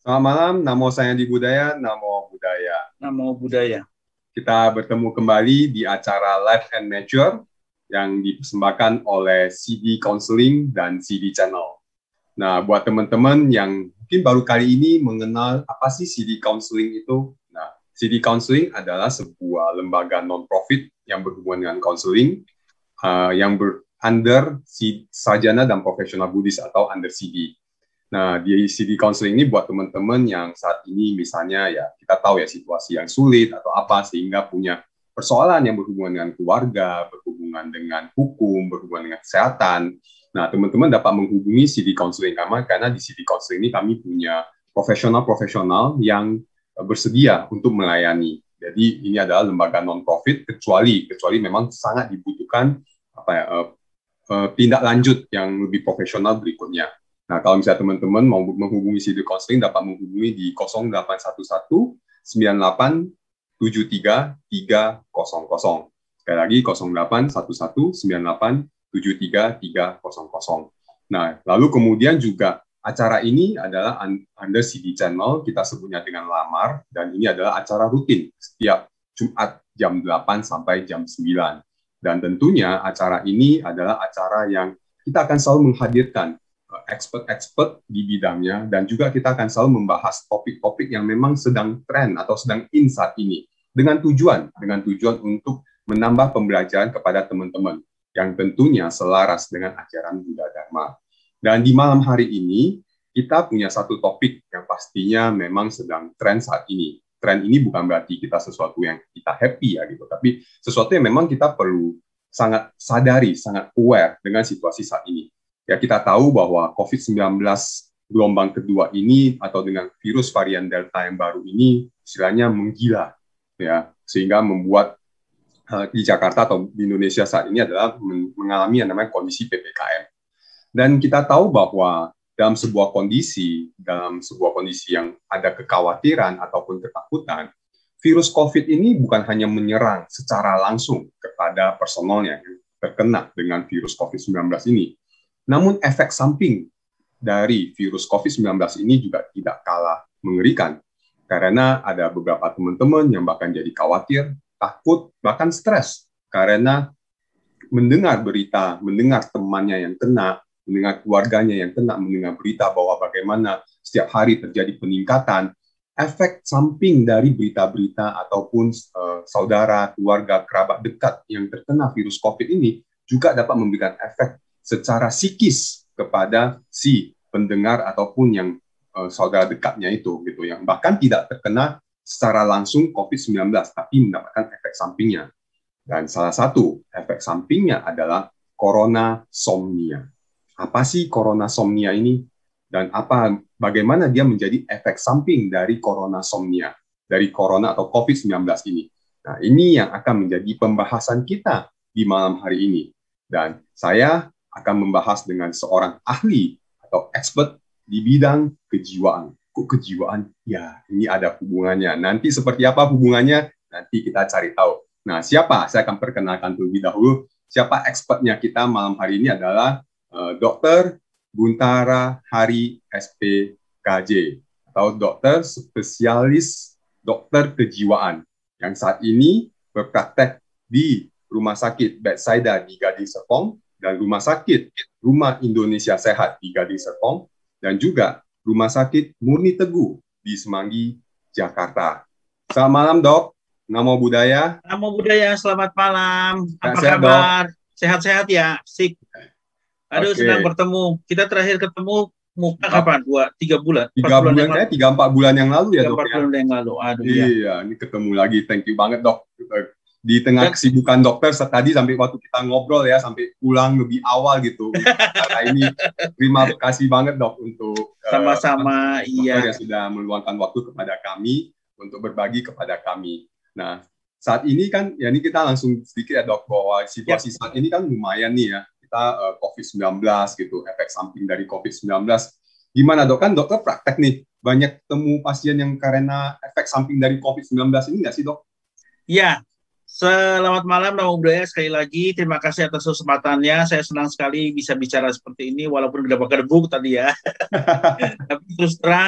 Selamat malam, namo saya di budaya, namo budaya. Namo budaya. Kita bertemu kembali di acara Life and Nature yang dipersembahkan oleh CD Counseling dan CD Channel. Nah, buat teman-teman yang mungkin baru kali ini mengenal apa sih CD Counseling itu. Nah, CD Counseling adalah sebuah lembaga non-profit yang berhubungan dengan counseling yang under sarjana dan profesional Buddhis atau under CD. Nah, di CD Counseling ini buat teman-teman yang saat ini misalnya ya kita tahu ya situasi yang sulit atau apa sehingga punya persoalan yang berhubungan dengan keluarga, berhubungan dengan hukum, berhubungan dengan kesehatan. Nah, teman-teman dapat menghubungi CD Counseling karena di CD Counseling ini kami punya profesional-profesional yang bersedia untuk melayani. Jadi ini adalah lembaga non-profit kecuali memang sangat dibutuhkan tindak lanjut yang lebih profesional berikutnya. Nah, kalau misalnya teman-teman mau menghubungi CD Counseling, dapat menghubungi di 0811 98 73 300. Sekali lagi 0811 98 73 300. Nah, lalu kemudian juga acara ini adalah under CD Channel, kita sebutnya dengan Lamar, dan ini adalah acara rutin setiap Jumat jam 8 sampai jam 9. Dan tentunya acara ini adalah acara yang kita akan selalu menghadirkan expert-expert di bidangnya, dan juga kita akan selalu membahas topik-topik yang memang sedang tren atau sedang in saat ini dengan tujuan untuk menambah pembelajaran kepada teman-teman yang tentunya selaras dengan ajaran Buddha Dharma. Dan di malam hari ini kita punya satu topik yang pastinya memang sedang tren saat ini. Tren ini bukan berarti kita sesuatu yang kita happy ya gitu, tapi sesuatu yang memang kita perlu sangat sadari, sangat aware dengan situasi saat ini. Ya, kita tahu bahwa COVID-19 gelombang kedua ini atau dengan virus varian Delta yang baru ini istilahnya menggila, ya, sehingga membuat di Jakarta atau di Indonesia saat ini adalah mengalami yang namanya kondisi PPKM. Dan kita tahu bahwa dalam sebuah kondisi yang ada kekhawatiran ataupun ketakutan, virus COVID ini bukan hanya menyerang secara langsung kepada personelnya yang terkena dengan virus COVID-19 ini, namun efek samping dari virus COVID-19 ini juga tidak kalah mengerikan. Karena ada beberapa teman-teman yang bahkan jadi khawatir, takut, bahkan stres. Karena mendengar berita, mendengar temannya yang kena, mendengar keluarganya yang kena, mendengar berita bahwa bagaimana setiap hari terjadi peningkatan, efek samping dari berita-berita ataupun saudara, keluarga, kerabat dekat yang terkena virus COVID ini juga dapat memberikan efek secara psikis kepada si pendengar ataupun yang saudara dekatnya itu gitu, yang bahkan tidak terkena secara langsung COVID-19 tapi mendapatkan efek sampingnya. Dan salah satu efek sampingnya adalah coronasomnia. Apa sih coronasomnia ini dan bagaimana dia menjadi efek samping dari coronasomnia, dari corona atau COVID-19 ini. Nah, ini yang akan menjadi pembahasan kita di malam hari ini. Dan saya akan membahas dengan seorang ahli atau expert di bidang kejiwaan. Kok kejiwaan? Ya, ini ada hubungannya. Nanti seperti apa hubungannya? Nanti kita cari tahu. Nah, siapa? Saya akan perkenalkan terlebih dahulu. Siapa expertnya kita malam hari ini adalah Dr. Buntara Hari SPKJ atau dokter spesialis dokter kejiwaan yang saat ini berpraktek di Rumah Sakit Bethsaida di Gading Serpong dan Rumah Sakit Rumah Indonesia Sehat di Gading Serpong, dan juga Rumah Sakit Murni Teguh di Semanggi, Jakarta. Selamat malam, Dok. Namo Buddhaya. Namo Budaya, selamat malam. Apa Sehat, kabar? Sehat-sehat ya? Sik. Aduh, Oke. senang bertemu. Kita terakhir ketemu muka kapan? 3 bulan? 3 bulan kayak 3-4 bulan yang lalu ya, Dok. 3-4 bulan yang lalu. Aduh, iya, ini ketemu lagi. Thank you banget, Dok. Di tengah kesibukan dokter tadi sampai waktu kita ngobrol ya, sampai pulang lebih awal gitu. Karena ini terima kasih banget, Dok, untuk sama-sama dokter yang sudah meluangkan waktu kepada kami untuk berbagi kepada kami. Nah, saat ini kan ya ini kita langsung sedikit ya, Dok, bahwa situasi saat ini kan lumayan nih ya. Kita COVID-19 gitu, efek samping dari COVID-19. Gimana, Dok? Kan dokter praktek nih. Banyak temu pasien yang karena efek samping dari COVID-19 ini nggak sih, Dok? Ya, selamat malam, Namo Buddhaya. Sekali lagi, terima kasih atas kesempatannya. Saya senang sekali bisa bicara seperti ini, walaupun gedebak-gedebuk tadi ya. Tapi terus terang,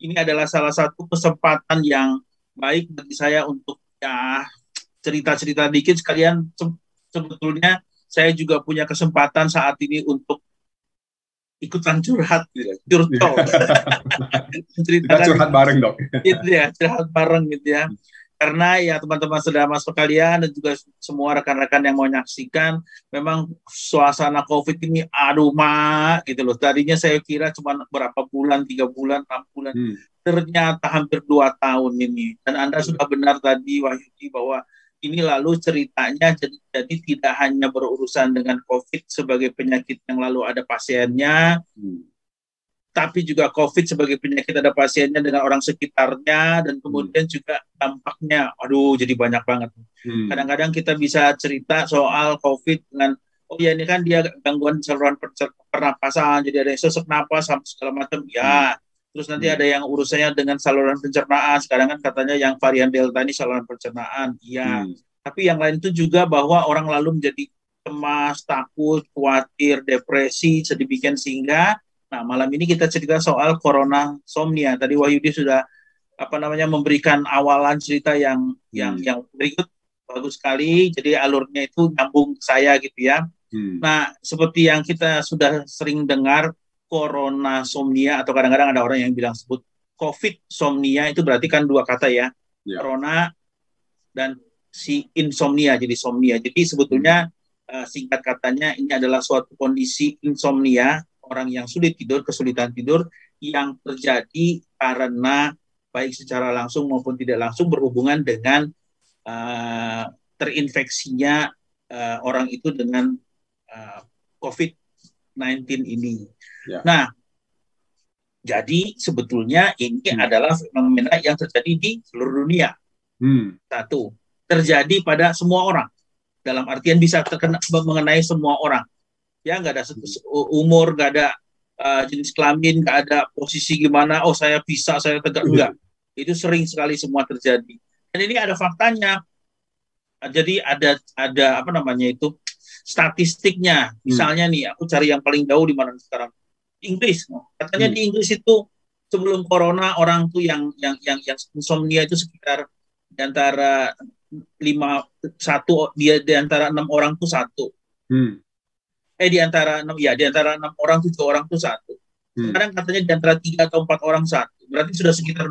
ini adalah salah satu kesempatan yang baik bagi saya untuk ya cerita-cerita dikit sekalian. Sebetulnya saya juga punya kesempatan saat ini untuk ikutan curhat gitu, curcol. Kita curhat bareng, Dok. Gitu ya, curhat bareng gitu ya. Karena ya teman-teman saudara sekalian dan juga semua rekan-rekan yang mau menyaksikan, memang suasana COVID ini aduh mak gitu loh. Tadinya saya kira cuma berapa bulan, 3 bulan, 6 bulan. Ternyata hampir 2 tahun ini. Dan Anda sudah benar tadi Wahyudi bahwa ini lalu ceritanya jadi tidak hanya berurusan dengan COVID sebagai penyakit yang lalu ada pasiennya, tapi juga COVID sebagai penyakit ada pasiennya dengan orang sekitarnya, dan kemudian juga dampaknya, aduh jadi banyak banget. Kadang-kadang kita bisa cerita soal COVID dengan, oh ya ini kan dia gangguan saluran pernapasan, jadi ada sesak napas segala macam, ya. Terus nanti ada yang urusannya dengan saluran pencernaan. Sekarang kan katanya yang varian Delta ini saluran pencernaan. Iya. Tapi yang lain itu juga bahwa orang lalu menjadi cemas, takut, khawatir, depresi, sedemikian sehingga malam ini kita cerita soal coronasomnia. Tadi Wahyudi sudah memberikan awalan cerita yang berikut, bagus sekali. Jadi alurnya itu nyambung ke saya gitu ya. Nah, seperti yang kita sudah sering dengar, coronasomnia atau kadang-kadang ada orang yang bilang sebut COVID-somnia, itu berarti kan 2 kata ya. Corona dan si insomnia, jadi somnia. Jadi sebetulnya singkat katanya ini adalah suatu kondisi insomnia, orang yang sulit tidur, kesulitan tidur yang terjadi karena baik secara langsung maupun tidak langsung berhubungan dengan terinfeksinya orang itu dengan COVID-19 ini. Nah, jadi sebetulnya ini adalah fenomena yang terjadi di seluruh dunia. Satu, terjadi pada semua orang. Dalam artian bisa mengenai semua orang. Ya, nggak ada umur, nggak ada jenis kelamin, nggak ada posisi gimana, oh saya bisa, saya tegak, enggak. Itu sering sekali semua terjadi. Dan ini ada faktanya. Jadi ada statistiknya. Misalnya nih, aku cari yang paling jauh di mana sekarang. Inggris. Katanya di Inggris itu sebelum corona orang tuh yang insomnia itu sekitar di antara 6 orang tuh 1. Di antara 6 orang 7 orang tuh 1. Sekarang katanya di antara 3 atau 4 orang 1. Berarti sudah sekitar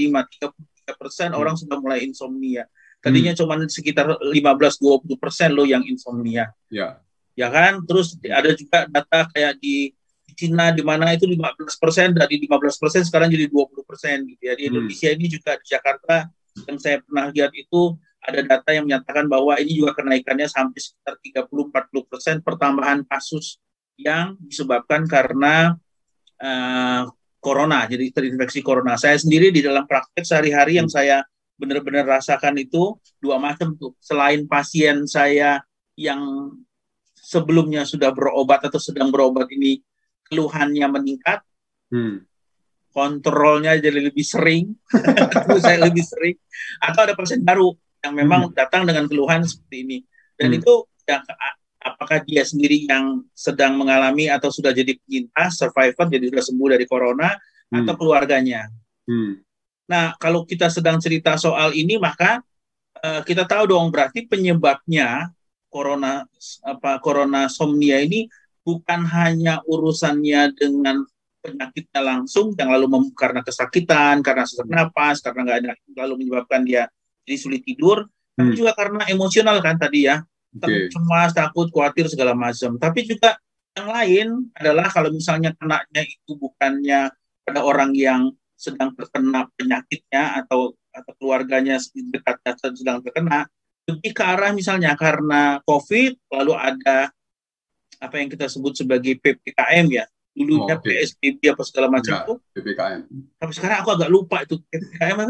33% orang sudah mulai insomnia. Tadinya cuma sekitar 15-20% loh yang insomnia. Ya kan? Terus ada juga data kayak di Cina di mana itu 15%, dari 15% sekarang jadi 20% gitu ya. Di Indonesia ini juga di Jakarta yang saya pernah lihat itu ada data yang menyatakan bahwa ini juga kenaikannya sampai sekitar 30-40% pertambahan kasus yang disebabkan karena corona, jadi terinfeksi corona. Saya sendiri di dalam praktek sehari-hari yang saya benar-benar rasakan itu 2 macam tuh. Selain pasien saya yang sebelumnya sudah berobat atau sedang berobat ini keluhannya meningkat, kontrolnya jadi lebih sering, saya lebih sering, atau ada pasien baru yang memang datang dengan keluhan seperti ini. Dan itu ya, apakah dia sendiri yang sedang mengalami atau sudah jadi penyintas, survivor, jadi sudah sembuh dari corona, atau keluarganya. Nah, kalau kita sedang cerita soal ini, maka kita tahu dong berarti penyebabnya coronasomnia ini bukan hanya urusannya dengan penyakitnya langsung yang lalu karena kesakitan, karena sesak napas, karena nggak ada lalu menyebabkan dia jadi sulit tidur, tapi juga karena emosional kan tadi ya, cemas, takut, khawatir segala macam. Tapi juga yang lain adalah kalau misalnya kenanya itu bukannya pada orang yang sedang terkena penyakitnya atau keluarganya dekatnya sedang terkena, lebih ke arah misalnya karena COVID lalu ada apa yang kita sebut sebagai PPKM ya, dulunya PSBB apa segala macam itu PPKM. Tapi sekarang aku agak lupa itu PPKM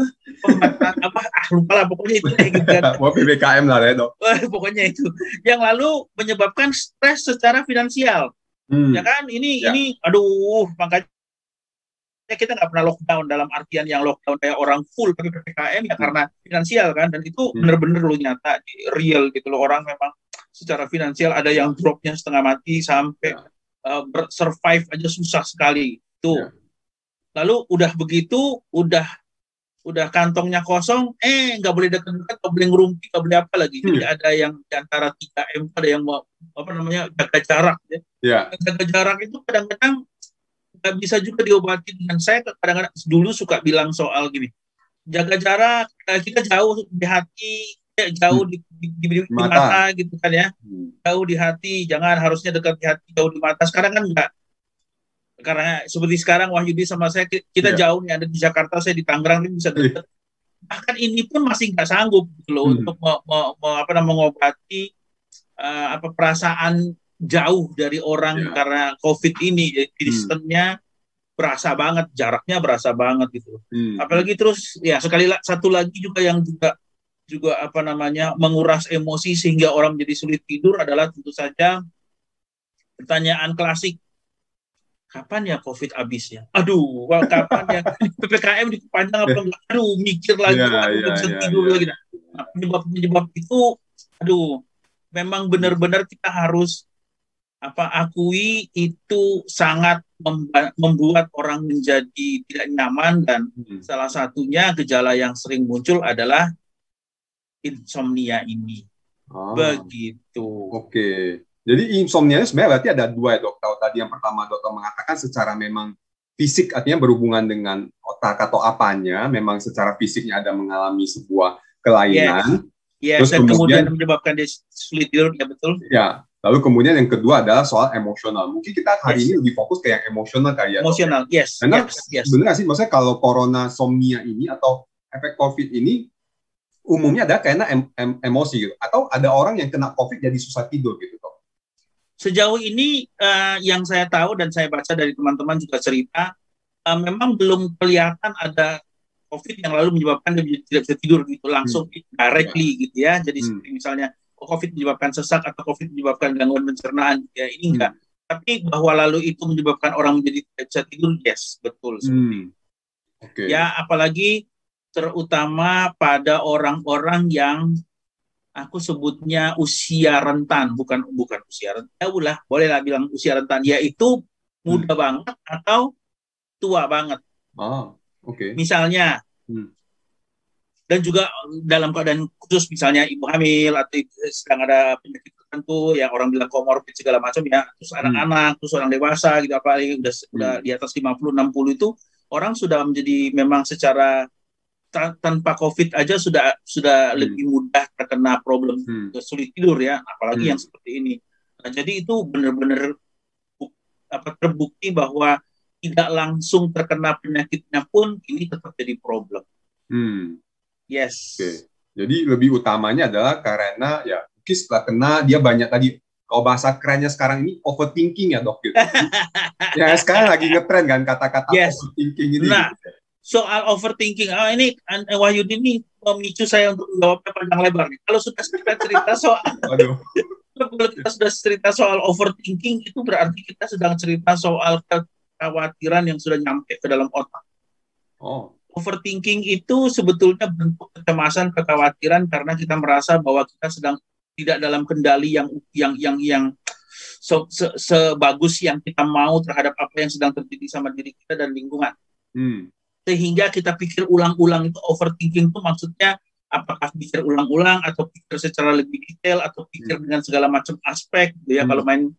lupa lah pokoknya itu gitu kan. PPKM lah ya dok. Pokoknya itu yang lalu menyebabkan stres secara finansial. Ya kan ini aduh, makanya kita nggak pernah lockdown dalam artian yang lockdown kayak orang full pakai PPKM ya karena finansial kan, dan itu benar-benar lo nyata real gitu loh, orang memang secara finansial ada yang dropnya setengah mati sampai survive aja susah sekali tuh. Lalu udah begitu, udah kantongnya kosong, nggak boleh dekat-dekat, nggak boleh ngerumpi, nggak boleh apa lagi. Jadi ada yang di antara 3M, ada yang mau apa namanya jaga jarak. Ya. Yeah. Jaga jarak itu kadang-kadang nggak bisa juga diobati dengan saya. Kadang-kadang dulu suka bilang soal gini, jaga jarak, kita jauh di hati, jauh di mata gitu kan ya, jauh di hati, jangan harusnya dekat di hati, jauh di mata. Sekarang kan enggak. Karena seperti sekarang Wahyudi sama saya, kita jauh nih, ada di Jakarta, saya di Tangerang, ini bisa dekat. Bahkan ini pun masih nggak sanggup gitu loh, untuk mengobati perasaan jauh dari orang karena COVID ini. Jadi sistemnya berasa banget, jaraknya berasa banget gitu. Apalagi terus ya satu lagi juga yang juga menguras emosi sehingga orang menjadi sulit tidur adalah tentu saja pertanyaan klasik. Kapan ya COVID habisnya? Aduh, kapan ya PPKM diperpanjang apa enggak? Aduh, mikir lagi, bisa tidur lagi. Nah, penyebab itu, aduh, memang benar-benar kita harus akui itu sangat membuat orang menjadi tidak nyaman, dan salah satunya gejala yang sering muncul adalah insomnia ini. Begitu. Oke. Jadi insomnia sebenarnya berarti ada dua ya, dok. Kalau tadi yang pertama dokter mengatakan secara memang fisik, artinya berhubungan dengan otak atau apanya, memang secara fisiknya ada mengalami sebuah kelainan. Terus kemudian menyebabkan dia sulit tidur, ya betul. Ya. Lalu kemudian yang kedua adalah soal emosional. Mungkin kita hari ini lebih fokus ke yang emosional kali ya. Emosional, yes. Karena benar sih, maksudnya kalau coronasomnia ini atau efek COVID ini umumnya ada karena emosi gitu. Atau ada orang yang kena COVID jadi susah tidur gitu, dok. Sejauh ini yang saya tahu dan saya baca dari teman-teman juga cerita, memang belum kelihatan ada COVID yang lalu menyebabkan dia tidak bisa tidur gitu langsung directly gitu ya. Jadi seperti misalnya COVID menyebabkan sesak atau COVID menyebabkan gangguan pencernaan, ya ini enggak. Tapi bahwa lalu itu menyebabkan orang menjadi tidak bisa tidur, yes, betul seperti itu. Ya, apalagi terutama pada orang-orang yang aku sebutnya usia rentan, bukan usia rentan, ya bolehlah bilang usia rentan, yaitu muda banget atau tua banget. Misalnya, dan juga dalam keadaan khusus, misalnya ibu hamil atau sedang ada penyakit tertentu yang orang bilang komorbid segala macam ya, terus anak-anak, terus orang dewasa gitu, apalagi udah di atas 50-60 itu orang sudah menjadi memang secara tanpa COVID aja sudah lebih mudah terkena problem sulit tidur ya, apalagi yang seperti ini. Nah, jadi itu benar-benar terbukti bahwa tidak langsung terkena penyakitnya pun ini tetap jadi problem. Yes. Jadi lebih utamanya adalah karena ya mungkin setelah kena dia banyak tadi, kalau bahasa kerennya sekarang ini overthinking ya, dok. Gitu. Ya sekarang lagi ngetren kan kata-kata overthinking ini. Nah, gitu. Soal overthinking, ini Wahyudi ini memicu saya untuk menjawabnya panjang lebar. Kalau sudah cerita soal, kalau kita sudah cerita soal overthinking, itu berarti kita sedang cerita soal kekhawatiran yang sudah nyampe ke dalam otak. Overthinking itu sebetulnya bentuk kecemasan, kekhawatiran karena kita merasa bahwa kita sedang tidak dalam kendali yang sebagus yang kita mau terhadap apa yang sedang terjadi sama diri kita dan lingkungan. Sehingga kita pikir ulang-ulang. Itu overthinking itu maksudnya apakah pikir ulang-ulang atau pikir secara lebih detail atau pikir dengan segala macam aspek gitu ya. Kalau main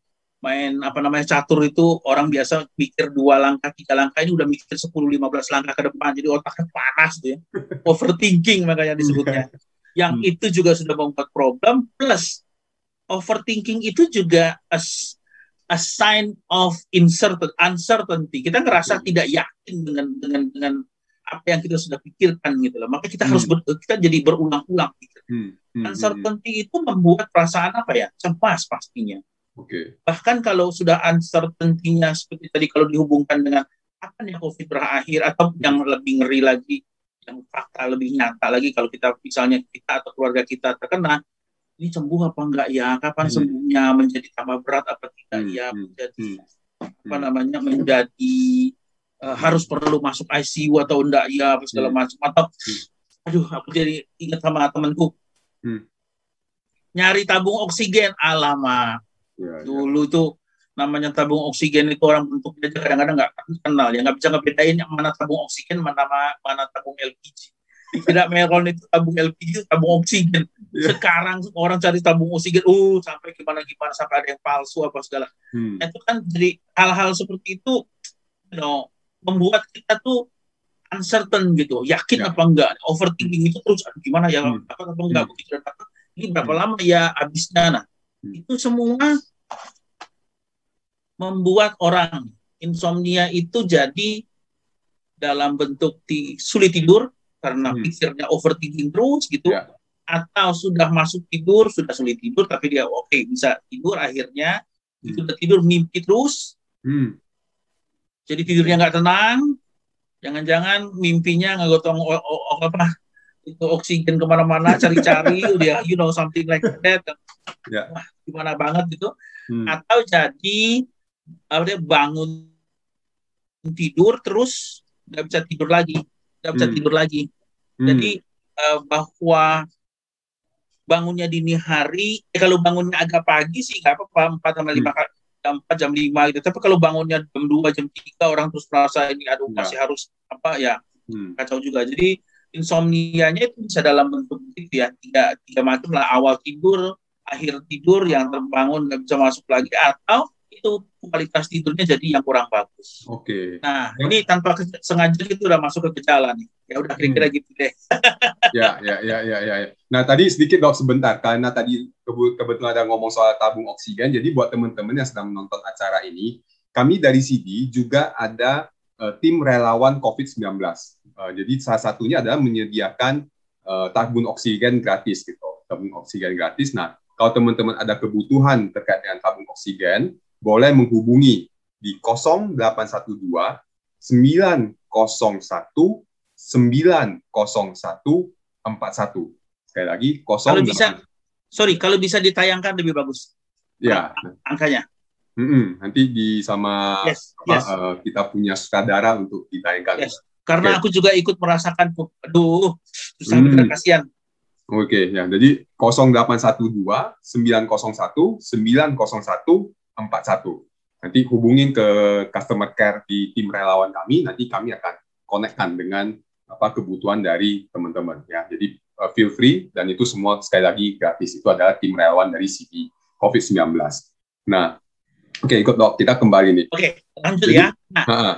catur itu orang biasa pikir 2 langkah 3 langkah, ini udah mikir 10-15 langkah ke depan, jadi otaknya panas gitu ya. Overthinking makanya disebutnya. Yang itu juga sudah membuat problem, plus overthinking itu juga a sign of uncertainty. Kita ngerasa tidak yakin dengan apa yang kita sudah pikirkan gitu loh. Maka kita harus kita jadi berulang-ulang pikir. Uncertainty itu membuat perasaan cemas pastinya. Bahkan kalau sudah uncertainty-nya seperti tadi, kalau dihubungkan dengan kapan ya COVID berakhir, atau yang lebih ngeri lagi, yang fakta lebih nyata lagi, kalau kita misalnya kita atau keluarga kita terkena, ini sembuh apa enggak ya, kapan sembuhnya, menjadi tambah berat apa tidak ya, menjadi menjadi harus perlu masuk ICU atau enggak ya, segala macam. Atau aku jadi ingat sama temanku nyari tabung oksigen, alamak dulu tuh namanya tabung oksigen itu orang bentuknya aja kadang-kadang nggak kenal ya, nggak bisa ngebedain yang mana tabung oksigen, mana tabung LPG. Tidak melon itu tabung LPG, tabung oksigen. Sekarang orang cari tabung oksigen, sampai gimana sampai ada yang palsu apa segala. Itu kan jadi hal-hal seperti itu, membuat kita tuh uncertain gitu, yakin apa enggak, overthinking itu terus gimana ya, apa enggak begitu dapat. Ini berapa lama ya habisnya. Nah, itu semua membuat orang insomnia itu jadi dalam bentuk sulit tidur karena pikirnya overthinking terus gitu, atau sudah masuk tidur, sudah sulit tidur tapi dia bisa tidur, akhirnya itu udah tidur mimpi terus, jadi tidurnya nggak tenang, jangan-jangan mimpinya ngegotong itu oksigen kemana-mana, cari-cari, dia something like that, wah gimana banget gitu, atau jadi dia bangun tidur terus nggak bisa tidur lagi, jadi bahwa bangunnya dini hari, kalau bangunnya agak pagi sih nggak apa-apa, 4 jam 5 gitu, tapi kalau bangunnya jam 2 jam 3 orang terus merasa ini masih harus kacau juga. Jadi insomnianya itu bisa dalam bentuk itu ya, tiga macam lah, awal tidur, akhir tidur, yang terbangun nggak bisa masuk lagi, atau itu kualitas tidurnya jadi yang kurang bagus. Nah, ini tanpa sengaja itu udah masuk ke gejala nih. Ya udah kira-kira gitu deh. Ya. Nah, tadi sedikit Dok sebentar, karena tadi kebetulan ada ngomong soal tabung oksigen, jadi buat teman-teman yang sedang menonton acara ini, kami dari CD juga ada tim relawan COVID-19. Jadi salah satunya adalah menyediakan tabung oksigen gratis gitu. Tabung oksigen gratis. Nah, kalau teman-teman ada kebutuhan terkait dengan tabung oksigen, boleh menghubungi di 0812 901 901 41. Sekali lagi 08. Kalau bisa ditayangkan lebih bagus. Ya. Angkanya. Nanti kita punya sutradara untuk ditayangkan. Karena aku juga ikut merasakan, susah bener, kasihan. Ya. Jadi 0812 901 901 41. Nanti hubungin ke customer care di tim relawan kami, nanti kami akan konekkan dengan kebutuhan dari teman-teman ya. Jadi feel free, dan itu semua sekali lagi gratis. Itu adalah tim relawan dari CD COVID-19. Nah, ikut Dok, kita kembali nih. Lanjut. Jadi, ya. Nah,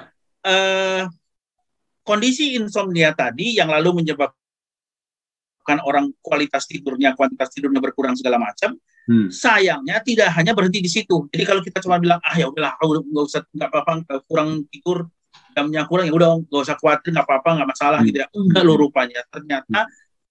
kondisi insomnia tadi yang lalu menyebabkan orang kuantitas tidurnya berkurang segala macam. Sayangnya tidak hanya berhenti di situ. Jadi kalau kita cuma bilang ya udahlah, nggak apa-apa, kurang tidur, jamnya kurang, ya udah nggak usah khawatir, nggak apa-apa, nggak masalah gitu ya. Enggak loh, rupanya ternyata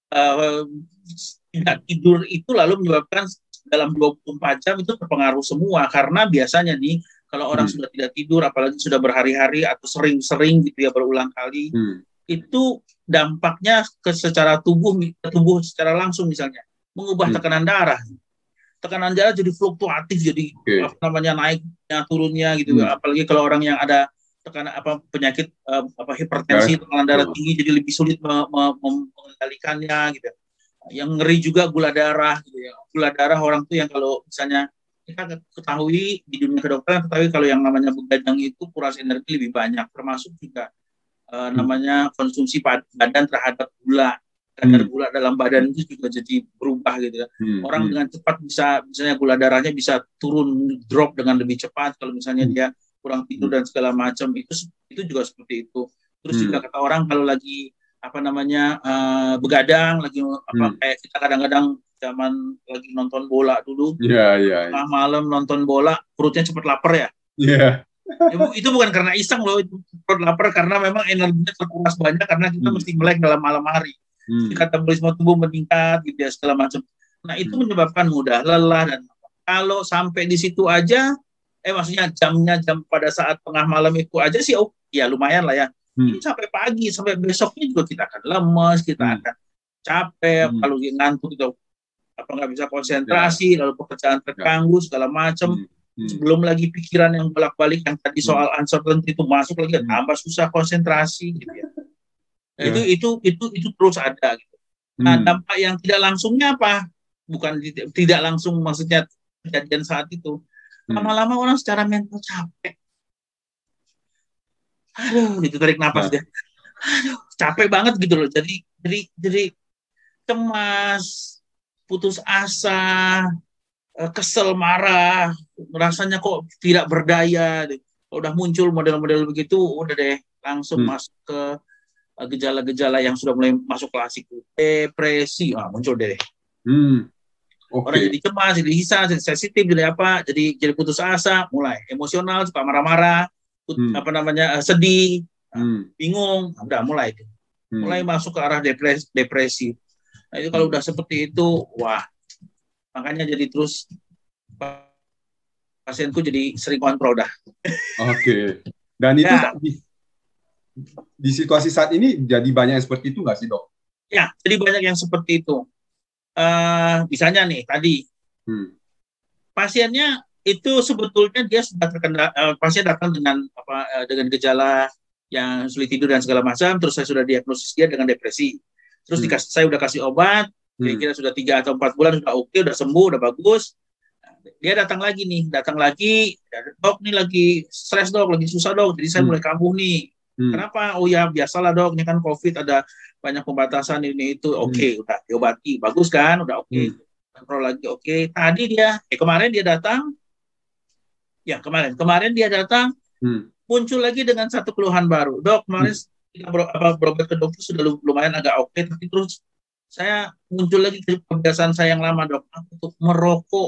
tidak tidur itu lalu menyebabkan dalam 24 jam itu terpengaruh semua, karena biasanya nih kalau orang sudah tidak tidur, apalagi sudah berhari-hari atau sering-sering gitu ya, berulang kali, itu dampaknya secara tubuh secara langsung, misalnya mengubah tekanan darah jadi fluktuatif, jadi naiknya turunnya gitu, apalagi kalau orang yang ada penyakit hipertensi, tekanan darah tinggi, jadi lebih sulit mengendalikannya gitu. Yang ngeri juga gula darah gitu ya. Gula darah orang tuh yang kalau misalnya kita ketahui di dunia kedokteran, tetapi kalau yang namanya begadang itu kuras energi lebih banyak, termasuk juga namanya konsumsi badan terhadap gula. Kadar gula dalam badan itu juga jadi berubah gitu ya. Orang dengan cepat misalnya gula darahnya bisa drop dengan lebih cepat kalau misalnya dia kurang tidur dan segala macam, itu juga seperti itu. Terus juga kata orang kalau lagi begadang, lagi kayak kita kadang-kadang zaman lagi nonton bola dulu, malam nonton bola, perutnya cepat lapar ya. Itu bukan karena iseng loh, itu perut lapar karena memang energinya terkuras banyak karena kita mesti melek dalam malam hari. Metabolisme tubuh meningkat gitu ya, segala macam. Nah, itu menyebabkan mudah lelah, dan kalau sampai di situ aja, maksudnya jam pada saat tengah malam itu aja sih, ya lumayan lah ya. Ini sampai pagi, sampai besoknya juga kita akan lemas, kita akan capek, kalau ngantuk itu nggak bisa konsentrasi, lalu pekerjaan terganggu segala macam. Belum lagi pikiran yang bolak-balik yang tadi soal uncertainty itu masuk lagi, tambah susah konsentrasi gitu ya. Itu terus ada gitu. Nah, dampak yang tidak langsungnya apa? Bukan tidak langsung, maksudnya kejadian saat itu. Lama-lama orang secara mental capek. Aduh, gitu tarik napas deh. Aduh, capek banget gitu loh. Jadi cemas, putus asa, kesel, marah, rasanya kok tidak berdaya. Udah muncul model-model begitu, udah deh langsung masuk ke gejala-gejala yang sudah mulai masuk klasik, depresi, muncul deh. Orang jadi cemas, jadi hisap, jadi sensitif, jadi apa, jadi putus asa, mulai emosional, suka marah-marah, sedih, bingung, udah mulai masuk ke arah depresi. Nah, itu kalau udah seperti itu, wah, makanya jadi terus pasienku jadi sering kontrol dah. Oke. Dan itu di situasi saat ini jadi banyak yang seperti itu nggak sih, Dok? Ya, jadi banyak yang seperti itu. Misalnya nih tadi pasiennya itu sebetulnya dia sudah terkena, pasien datang dengan dengan gejala yang sulit tidur dan segala macam, terus saya sudah diagnosis dia dengan depresi, terus saya udah kasih obat, kira-kira sudah 3 atau 4 bulan sudah oke, udah sembuh, udah bagus. Dia datang lagi, dok nih lagi stres dok, lagi susah dok, jadi saya mulai kambuh nih. Kenapa? Oh ya biasalah dok, ini kan COVID, ada banyak pembatasan ini itu. Oke, udah diobati, bagus kan, udah oke. Kontrol lagi, oke. Tadi dia, kemarin dia datang, kemarin dia datang, muncul lagi dengan satu keluhan baru. Dok, kemarin kita berobat ke dokter sudah lumayan agak oke, tapi terus saya muncul lagi kebiasaan saya yang lama dok, untuk merokok.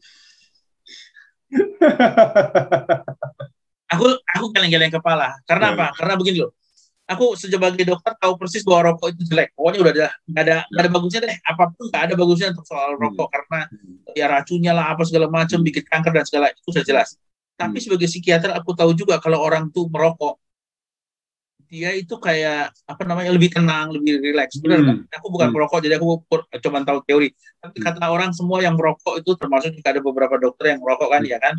Aku geleng-geleng kepala. Karena apa? Karena begini loh. Aku sebagai dokter tahu persis bahwa rokok itu jelek. Pokoknya udah nggak ada bagusnya deh. Apapun nggak ada bagusnya untuk soal rokok, karena ya racunnya lah apa segala macam, bikin kanker dan segala itu sudah jelas. Tapi sebagai psikiater aku tahu juga kalau orang tuh merokok, dia itu kayak lebih tenang, lebih rileks. Benar kan? Aku bukan merokok, jadi aku cuma tahu teori. Tapi kata orang semua yang merokok itu, termasuk jika ada beberapa dokter yang merokok kan, ya kan,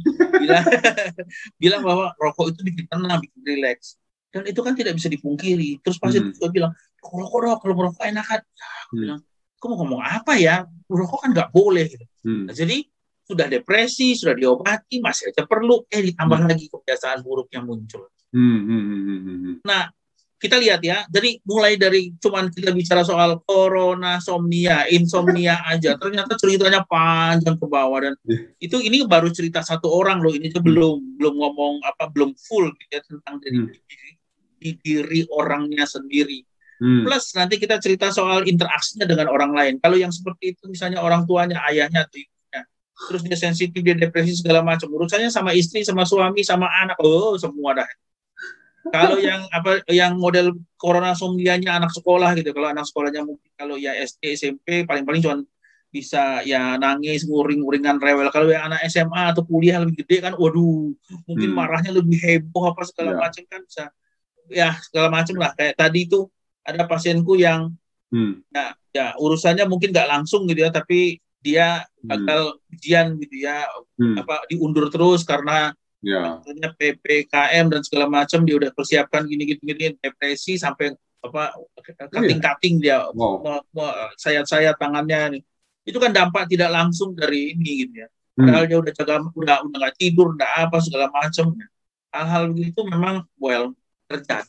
bilang bahwa rokok itu bikin tenang, bikin rileks. Dan itu kan tidak bisa dipungkiri. Terus pasien juga bilang, rokok dok, kalau merokok enak kan. Aku bilang, aku mau ngomong apa ya? Merokok kan nggak boleh. Gitu. Nah, jadi sudah depresi, sudah diobati, masih aja perlu, ditambah lagi kebiasaan buruk yang muncul. Nah, kita lihat ya, jadi mulai dari cuman kita bicara soal koronasomnia, insomnia aja, ternyata ceritanya panjang ke bawah, dan ini baru cerita satu orang loh, ini belum ngomong belum full ya, tentang diri orangnya sendiri. Plus nanti kita cerita soal interaksinya dengan orang lain. Kalau yang seperti itu misalnya orang tuanya, ayahnya atau ibunya, terus dia sensitif, dia depresi segala macam, urusannya sama istri, sama suami, sama anak, semua dah. Kalau yang model koronasomnianya anak sekolah gitu, kalau anak sekolahnya mungkin kalau ya SD, SMP paling-paling cuma bisa ya nangis, nguring-nguringan, rewel. Kalau yang anak SMA atau kuliah lebih gede kan, waduh, mungkin marahnya lebih heboh apa segala macam kan, bisa ya segala macam lah. Kayak tadi itu ada pasienku yang ya urusannya mungkin nggak langsung gitu ya, tapi dia gagal ujian gitu ya, diundur terus karena PPKM dan segala macam, dia udah persiapkan gini, depresi sampai cutting dia, sayat-sayat tangannya nih. Itu kan dampak tidak langsung dari ini gitu ya. Padahal dia udah nggak tidur, udah apa segala macam. Hal-hal begitu memang terjadi.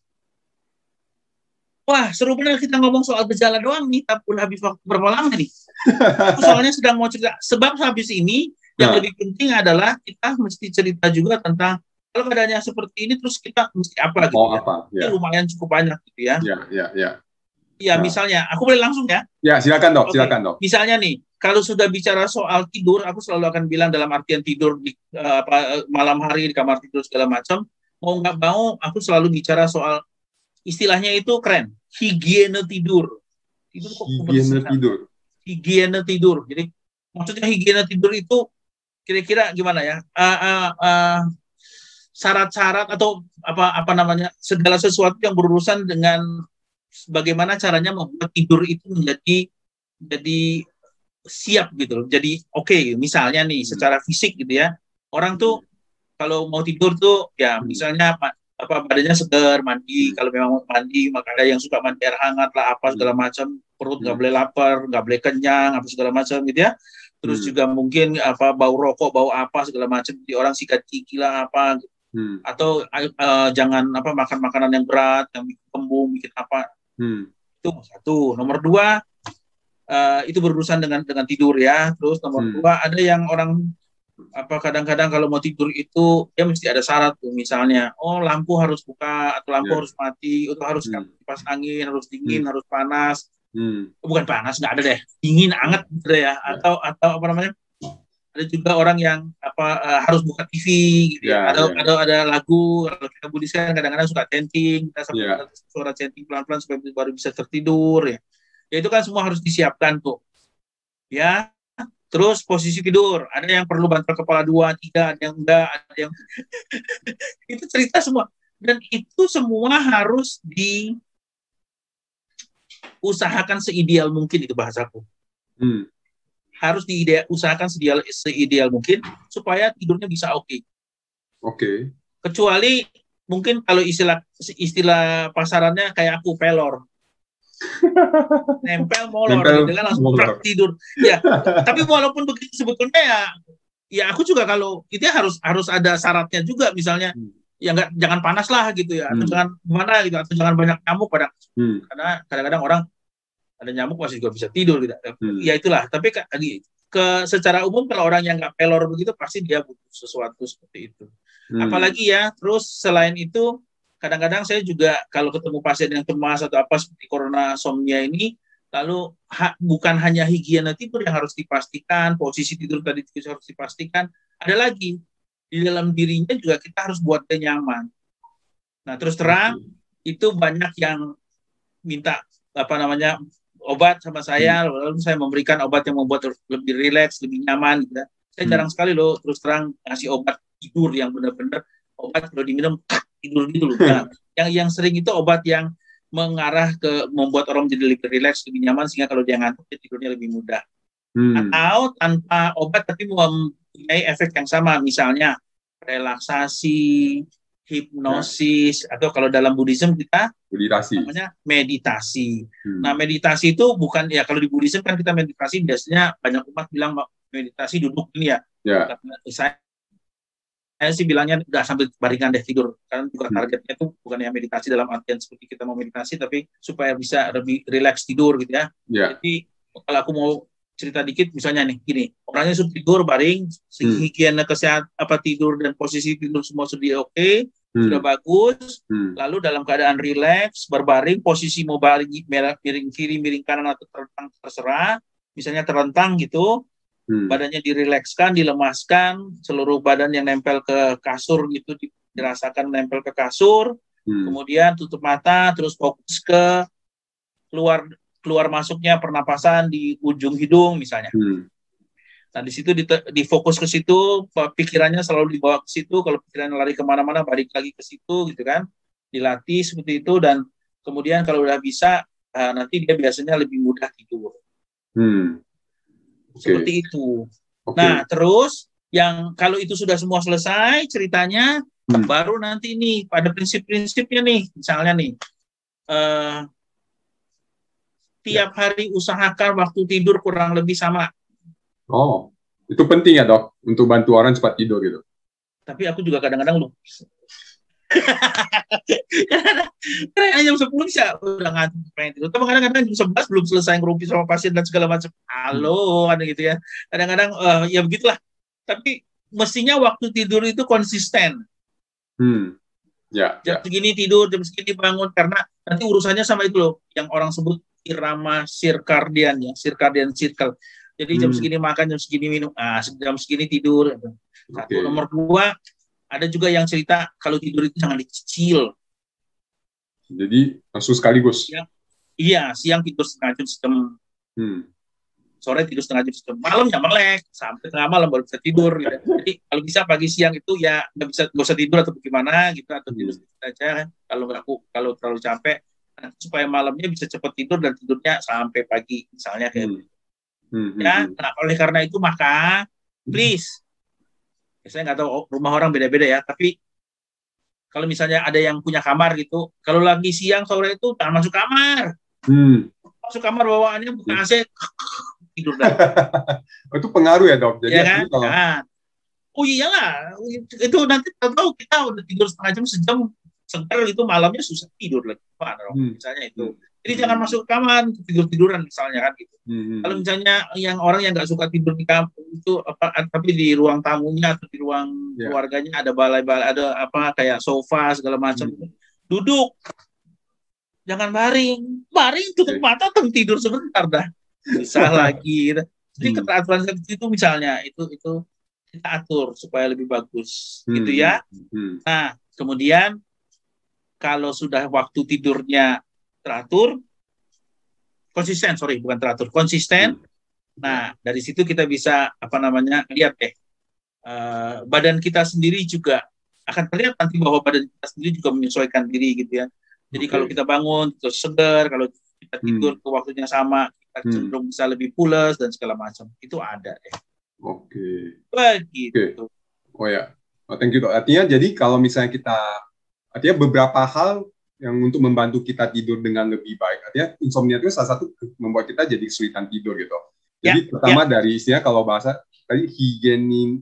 Wah, seru benar kita ngomong soal gejala doang nih, tapi udah habis waktu berapa lama nih? Aku soalnya sedang mau cerita, sebab habis ini yang lebih penting adalah kita mesti cerita juga tentang kalau keadaannya seperti ini, terus kita mesti apa gitu. Ini lumayan cukup banyak gitu ya. Ya, misalnya, aku boleh langsung ya? Ya, silakan dok, silakan dok. Misalnya nih, kalau sudah bicara soal tidur, aku selalu akan bilang dalam artian tidur di malam hari di kamar tidur segala macam, mau nggak mau, aku selalu bicara soal istilahnya itu keren, higiene tidur. Higiene tidur. Jadi maksudnya higiene tidur itu kira-kira gimana ya? Syarat-syarat atau segala sesuatu yang berurusan dengan bagaimana caranya membuat tidur itu jadi siap gitu. Jadi oke, misalnya nih secara fisik gitu ya. Orang tuh kalau mau tidur tuh ya misalnya badannya segar, mandi, kalau memang mau mandi, maka ada yang suka mandi air hangat lah, apa segala macam, perut nggak boleh lapar, nggak boleh kenyang, apa segala macam gitu ya. terus juga mungkin bau rokok, bau apa segala macam, di orang sikat gigi lah apa, atau jangan makan makanan yang berat, yang bikin kembung, bikin apa. Itu satu. Nomor dua, itu berurusan dengan tidur ya. Terus nomor dua, ada yang orang kadang-kadang kalau mau tidur itu dia mesti ada syarat tuh, misalnya lampu harus buka atau lampu harus mati, atau harus kipas angin, harus dingin, harus panas. Bukan panas, nggak ada deh, dingin hangat gitu ya. Atau apa namanya, ada juga orang yang harus buka TV gitu ya. Ada lagu, kalau kita Buddhis kan kadang-kadang suka chanting, kita sampai suara chanting pelan-pelan supaya baru bisa tertidur ya. Ya itu kan semua harus disiapkan tuh ya. Terus posisi tidur, ada yang perlu bantal kepala 2, 3, ada yang enggak, ada yang itu cerita semua. Dan itu semua harus diusahakan seideal mungkin, itu bahasaku. Harus diusahakan seideal mungkin supaya tidurnya bisa oke. Kecuali mungkin kalau istilah pasarannya kayak aku, pelor. Nempel molor gitu kan, langsung tidur ya. Tapi walaupun begitu sebetulnya ya aku juga kalau itu harus ada syaratnya juga, misalnya ya jangan panas lah gitu ya, atau jangan gimana gitu, atau jangan banyak nyamuk karena kadang-kadang orang ada nyamuk masih juga bisa tidur gitu. Ya itulah. Tapi secara umum kalau orang yang nggak pelor begitu pasti dia butuh sesuatu seperti itu. Apalagi ya, terus selain itu kadang-kadang saya juga kalau ketemu pasien yang cemas atau apa seperti koronasomnia ini, lalu bukan hanya higiena tidur yang harus dipastikan, posisi tidur tadi harus dipastikan, ada lagi di dalam dirinya juga kita harus buat dia nyaman. Nah terus terang itu banyak yang minta obat sama saya, lalu saya memberikan obat yang membuat lebih rileks, lebih nyaman gitu. Saya jarang sekali loh terus terang ngasih obat tidur yang benar-benar obat kalau diminum tidur gitu loh. Nah, yang sering itu obat yang mengarah ke membuat orang jadi lebih rileks, lebih nyaman, sehingga kalau dia ngantuk dia tidurnya lebih mudah. Atau tanpa obat tapi mempunyai efek yang sama, misalnya relaksasi, hipnosis, atau kalau dalam Buddhism kita namanya meditasi. Nah, meditasi itu bukan ya, kalau di Buddhism kan kita meditasi biasanya banyak umat bilang meditasi duduk ini ya. Saya sih bilangnya udah sambil baringan deh tidur, karena juga targetnya itu bukan yang meditasi dalam artian seperti kita mau meditasi, tapi supaya bisa lebih rileks tidur gitu ya. Jadi kalau aku mau cerita dikit, misalnya nih gini, orangnya sudah tidur baring, segi higiene kesehatan tidur dan posisi tidur semua sudah oke, sudah bagus, lalu dalam keadaan rileks berbaring, posisi mau baring miring kiri, miring kanan atau terentang terserah, misalnya terentang gitu. Badannya dirilekskan, dilemaskan, seluruh badan yang nempel ke kasur gitu dirasakan nempel ke kasur, kemudian tutup mata, terus fokus ke keluar masuknya pernapasan di ujung hidung misalnya. Nah di situ difokus ke situ, pikirannya selalu dibawa ke situ, kalau pikirannya lari kemana-mana balik lagi ke situ gitu kan, dilatih seperti itu, dan kemudian kalau udah bisa nanti dia biasanya lebih mudah tidur. Seperti itu. Nah, terus yang kalau itu sudah semua selesai ceritanya, baru nanti nih pada prinsip-prinsipnya nih, misalnya nih, tiap hari usahakan waktu tidur kurang lebih sama. Oh, itu penting ya dok, untuk bantu orang cepat tidur gitu. Tapi aku juga kadang-kadang lupa. Karena jam 10 bisa udah ngantuk pengen tidur. Tapi kadang-kadang jam 11 belum selesai ngerumpi sama pasien dan segala macam. Halo, ada gitu ya. Kadang-kadang ya begitulah. Tapi mestinya waktu tidur itu konsisten. Jam segini tidur, jam segini bangun, karena nanti urusannya sama itu loh, yang orang sebut irama circadian ya, circadian cycle. Jadi jam segini makan, jam segini minum, jam segini tidur. Satu. Nomor dua, ada juga yang cerita kalau tidur itu jangan dicicil. Jadi langsung sekaligus. Iya, siang tidur setengah jam setengah, sore tidur setengah jam setengah, malam ya melek sampai tengah malam baru bisa tidur. Gitu. Jadi kalau bisa pagi siang itu ya nggak usah tidur atau bagaimana gitu, atau tidur sedikit aja. Kalau terlalu capek, supaya malamnya bisa cepat tidur dan tidurnya sampai pagi misalnya kayak gitu. Nah, oleh karena itu maka please. Saya nggak tahu rumah orang beda-beda ya, tapi kalau misalnya ada yang punya kamar gitu, kalau lagi siang sore itu jangan masuk kamar. Masuk kamar bawaannya buka AC, tidur dah. Itu pengaruh ya dok. Jadi ya kan? kalau Oh iyalah, itu nanti tahu kita udah tidur setengah jam sejam segar itu malamnya susah tidur lagi. Misalnya itu. Jadi jangan masuk kamar tidur-tiduran misalnya kan gitu. Kalau misalnya yang orang yang nggak suka tidur di kampung itu tapi di ruang tamunya atau di ruang keluarganya ada balai-balai, ada apa kayak sofa segala macam, duduk. Jangan baring tutup mata tidur sebentar dah. Bisa lagi. Jadi keteraturan seperti itu misalnya itu kita atur supaya lebih bagus gitu ya. Nah, kemudian kalau sudah waktu tidurnya teratur, konsisten. Nah, dari situ kita bisa lihat badan kita sendiri juga akan terlihat nanti bahwa badan kita sendiri juga menyesuaikan diri gitu ya. Jadi kalau kita bangun terus segar, kalau kita tidur ke waktunya sama, kita cenderung bisa lebih pules dan segala macam. Itu ada deh. Oke. Begitu. Oh ya. Thank you dok. Artinya jadi kalau misalnya artinya beberapa hal yang untuk membantu kita tidur dengan lebih baik. Artinya insomnia itu salah satu membuat kita jadi kesulitan tidur gitu. Jadi pertama dari istilah kalau bahasa tadi higiene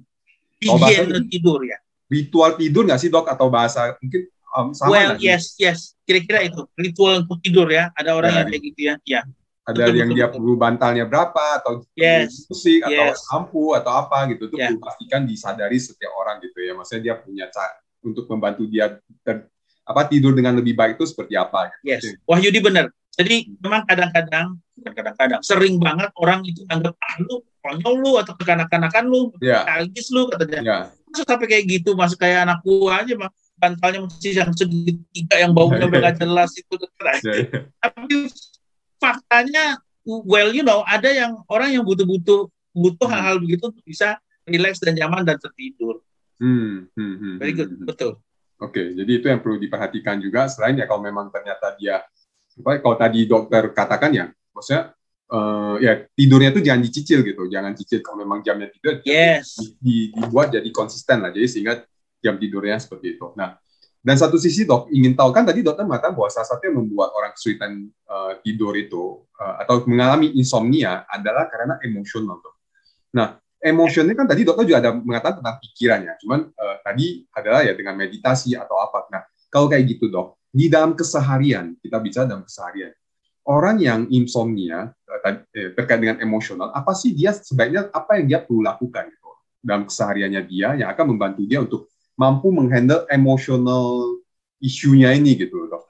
tidur ya. Ritual tidur nggak sih dok, atau bahasa mungkin sama? Yes. Kira-kira itu ritual untuk tidur ya. Ada orang yang kayak gitu ya. Ya. Ada betul, yang dia perlu bantalnya berapa, atau musik, atau lampu, atau apa gitu. Itu perlu pastikan disadari setiap orang gitu ya. Maksudnya dia punya cara untuk membantu dia tidur dengan lebih baik itu seperti apa. Gitu. Yes. Wah Yudi benar. Jadi memang kadang-kadang sering banget orang itu anggap lu konyol lu atau kekanak-kanakan lu, kalgis lu katanya. Masuk sampai kayak gitu, masuk kayak anak gua aja mah bantalnya mesti yang segitiga yang baunya nggak jelas itu. Tapi faktanya, ada yang orang yang butuh hal-hal begitu untuk bisa relax dan nyaman dan tertidur. Very good, betul. Oke, jadi itu yang perlu diperhatikan juga. Selain ya kalau memang ternyata dia, kalau tadi dokter katakan ya, maksudnya tidurnya itu jangan dicicil gitu, jangan cicil kalau memang jamnya tidur. Dibuat jadi konsisten lah, jadi sehingga jam tidurnya seperti itu. Nah. Dan satu sisi dok, ingin tahu kan tadi dokter mengatakan bahwa salah satu yang membuat orang kesulitan tidur itu atau mengalami insomnia adalah karena emosional dok. Nah, emosionalnya kan tadi dokter juga ada mengatakan tentang pikirannya, cuman tadi adalah ya dengan meditasi atau apa. Nah, kalau kayak gitu dok, di dalam keseharian, kita bicara dalam keseharian, orang yang insomnia terkait dengan emosional, apa sih dia sebaiknya, apa yang dia perlu lakukan gitu, dalam kesehariannya dia yang akan membantu dia untuk mampu menghandle emosional isunya ini gitu dok.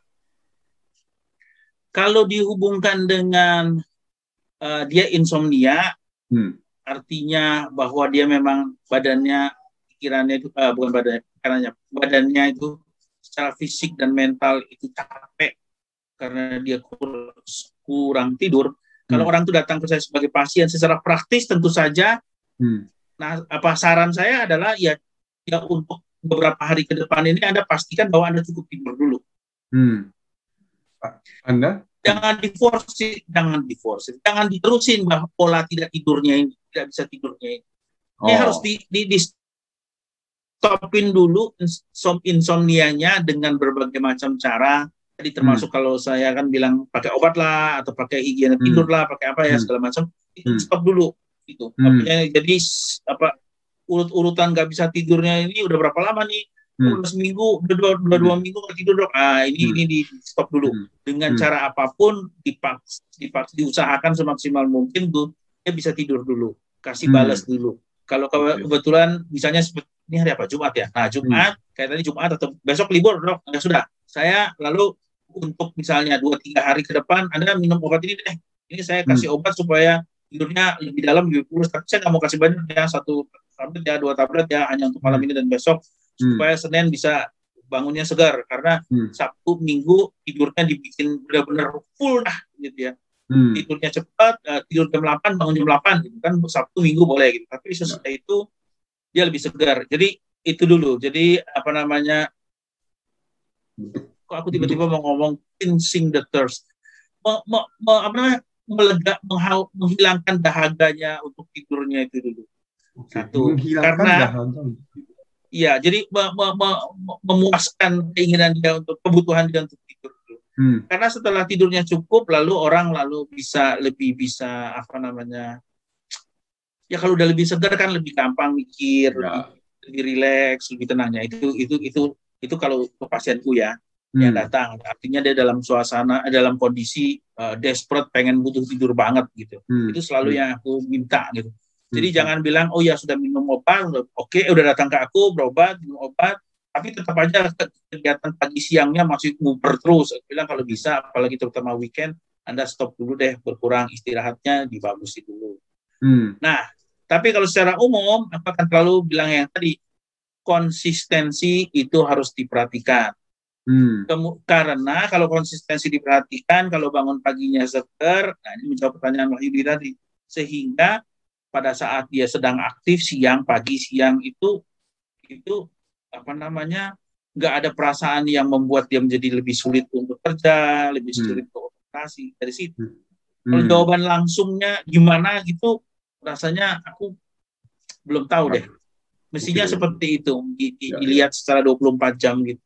Kalau dihubungkan dengan dia insomnia, artinya bahwa dia memang badannya, pikirannya itu badannya itu secara fisik dan mental itu capek karena dia kurang tidur. Kalau orang itu datang ke saya sebagai pasien, secara praktis tentu saja. Nah, saran saya adalah ya untuk beberapa hari ke depan ini Anda pastikan bahwa Anda cukup tidur dulu. Anda? Jangan diforce, jangan diterusin bahwa pola tidak tidurnya ini, tidak bisa tidurnya ini. Ini harus di stopin dulu insomnianya dengan berbagai macam cara. Jadi termasuk kalau saya kan bilang pakai obat lah, atau pakai higiene tidur lah, pakai apa ya segala macam, itu stop dulu. Gitu. Jadi urut-urutan nggak bisa tidurnya ini udah berapa lama nih? Udah seminggu, udah dua minggu nggak tidur dok. Ini di stop dulu. Dengan cara apapun diusahakan semaksimal mungkin tuh dia bisa tidur dulu, kasih balas dulu. Kalau kebetulan misalnya ini hari apa? Jumat ya. Nah Jumat kayak tadi Jumat atau besok libur dok. Ya sudah. Saya lalu untuk misalnya 2-3 hari ke depan Anda minum obat ini deh. Ini saya kasih obat supaya tidurnya lebih dalam, lebih pulas. Tapi saya nggak mau kasih banyak ya, 1 tablet ya, 2 tablet ya, hanya untuk malam ini dan besok, supaya Senin bisa bangunnya segar, karena Sabtu Minggu tidurnya dibikin benar-benar full dah gitu ya. Tidurnya cepat, tidur jam 8, bangun jam 8 gitu kan, Sabtu Minggu boleh gitu. Tapi sesudah itu dia lebih segar. Jadi itu dulu. Jadi kok aku tiba-tiba mau ngomong quenching the thirst. Menghilangkan dahaganya untuk tidurnya itu dulu. Satu, karena iya, jadi memuaskan keinginan dia untuk kebutuhan dia untuk tidur dulu. Karena setelah tidurnya cukup, lalu orang bisa lebih bisa ya kalau udah lebih segar kan lebih gampang mikir, Ya. lebih rileks, lebih tenangnya. Itu kalau ke pasienku ya yang datang. Artinya dia dalam suasana, dalam kondisi desperate, pengen butuh tidur banget gitu. Itu selalu yang aku minta gitu. Jadi jangan bilang, oh ya sudah minum obat, oke, udah datang ke aku, berobat, minum obat, tapi tetap aja kegiatan pagi siangnya masih nguber terus. Aku bilang kalau bisa, apalagi terutama weekend, Anda stop dulu deh, berkurang istirahatnya, dibagusin dulu. Nah, tapi kalau secara umum, aku akan selalu bilang yang tadi, konsistensi itu harus diperhatikan. Karena kalau konsistensi diperhatikan, kalau bangun paginya seger, nah ini menjawab pertanyaan Wahyudi tadi, sehingga pada saat dia sedang aktif siang, pagi, siang itu apa namanya, nggak ada perasaan yang membuat dia menjadi lebih sulit untuk kerja, lebih sulit untuk operasi dari situ. Kalau jawaban langsungnya gimana gitu, rasanya aku belum tahu deh. Mestinya seperti itu, dilihat secara 24 jam gitu.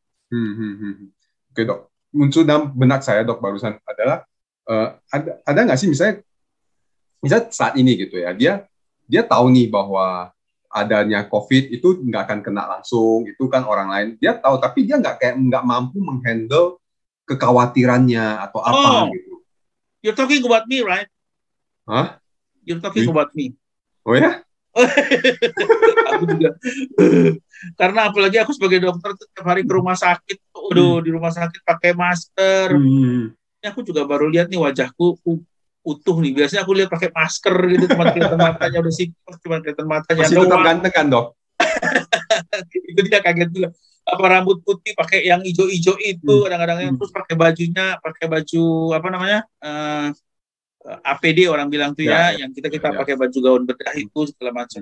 Oke dok, muncul dalam benak saya dok barusan adalah ada nggak sih misalnya saat ini gitu ya, dia tahu nih bahwa adanya COVID itu nggak akan kena langsung, itu kan orang lain dia tahu, tapi dia nggak mampu menghandle kekhawatirannya atau apa gitu. You're talking about me, right? Hah? You're talking about me. Oh ya? Aku juga. Karena apalagi aku sebagai dokter setiap hari ke rumah sakit, di rumah sakit pakai masker. Aku juga baru lihat nih wajahku utuh nih. Biasanya aku lihat pakai masker gitu, cuma kelihatan matanya udah sipit, cuma kelihatan matanya. Masih tetap ganteng kan dok? Itu dia kaget juga. Apa rambut putih pakai yang hijau-hijau itu kadang-kadang terus pakai baju apa namanya? APD orang bilang tuh ya, yang kita pakai baju gaun bedah itu segala macam.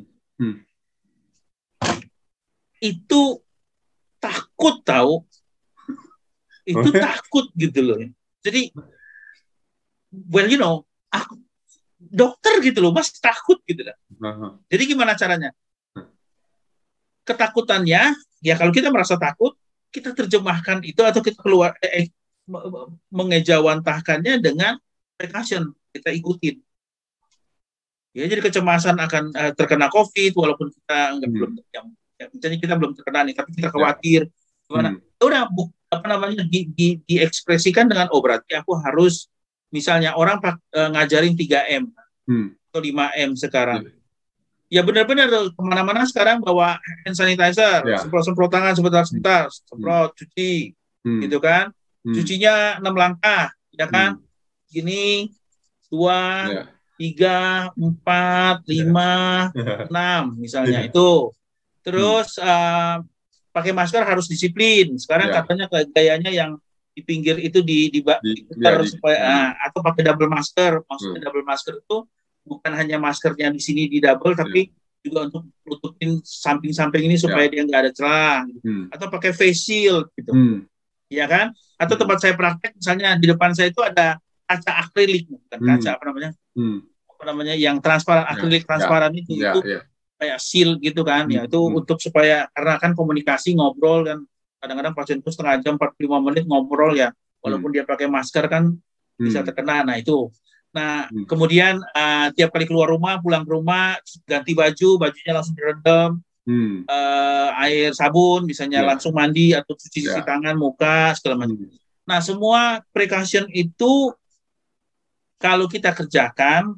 Itu takut tahu. Itu takut gitu loh. Jadi well you know, aku dokter gitu loh, masih takut gitu lah. Jadi gimana caranya? Ketakutannya, ya kalau kita merasa takut, kita terjemahkan itu atau kita keluar mengejawantahkannya dengan precaution, kita ikutin. Ya, jadi kecemasan akan terkena COVID walaupun kita misalnya kita belum terkena nih, tapi kita khawatir gimana? Udah apa namanya diekspresikan dengan berarti aku harus misalnya orang ngajarin 3M atau 5M sekarang. Ya benar-benar kemana-mana sekarang bawa hand sanitizer, semprot tangan sebentar, semprot, cuci, gitu kan? Cucinya 6 langkah, ya kan? Gini, 2, 3, 4, 5, 6 misalnya itu. Terus pakai masker harus disiplin. Sekarang katanya gayanya yang di pinggir itu diputar supaya atau pakai double masker. Maksudnya double masker itu bukan hanya maskernya di sini di double, tapi juga untuk tutupin samping-samping ini supaya dia nggak ada celah. Gitu. Atau pakai face shield gitu. Ya kan? Atau tempat saya praktek misalnya di depan saya itu ada kaca akrilik, bukan kaca apa namanya yang transparan, akrilik transparan itu kayak seal gitu kan, ya itu untuk supaya karena kan komunikasi ngobrol dan kadang-kadang pasien itu setengah jam 45 menit ngobrol ya, walaupun dia pakai masker kan bisa terkena. Nah itu, kemudian tiap kali keluar rumah, pulang ke rumah ganti bajunya langsung direndam air sabun, misalnya langsung mandi atau cuci tangan, muka segala macam. Nah semua precaution itu kalau kita kerjakan,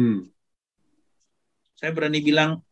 saya berani bilang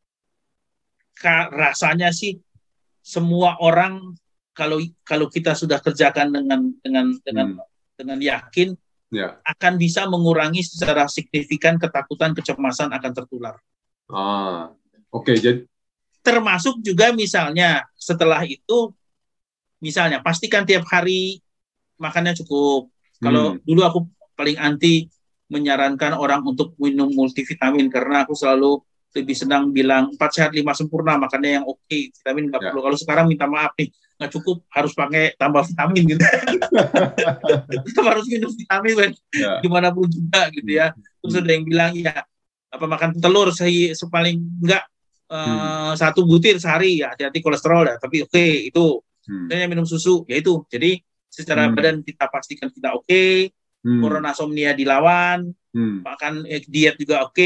rasanya sih semua orang kalau kita sudah kerjakan dengan yakin akan bisa mengurangi secara signifikan ketakutan, kecemasan akan tertular. Jadi termasuk juga misalnya setelah itu misalnya pastikan tiap hari makannya cukup. Kalau dulu aku paling anti menyarankan orang untuk minum multivitamin karena aku selalu lebih senang bilang 4 sehat 5 sempurna, makannya yang oke, vitamin nggak perlu. Kalau sekarang minta maaf nih, nggak cukup, harus pakai tambah vitamin gitu. Tetap harus minum vitamin, gimana pun juga gitu ya. Terus ada yang bilang ya apa makan telur sepaling enggak 1 butir sehari, ya hati-hati kolesterol ya, tapi itu. Saya minum susu, ya itu. Jadi secara badan kita pastikan kita koronasomnia dilawan, makan diet juga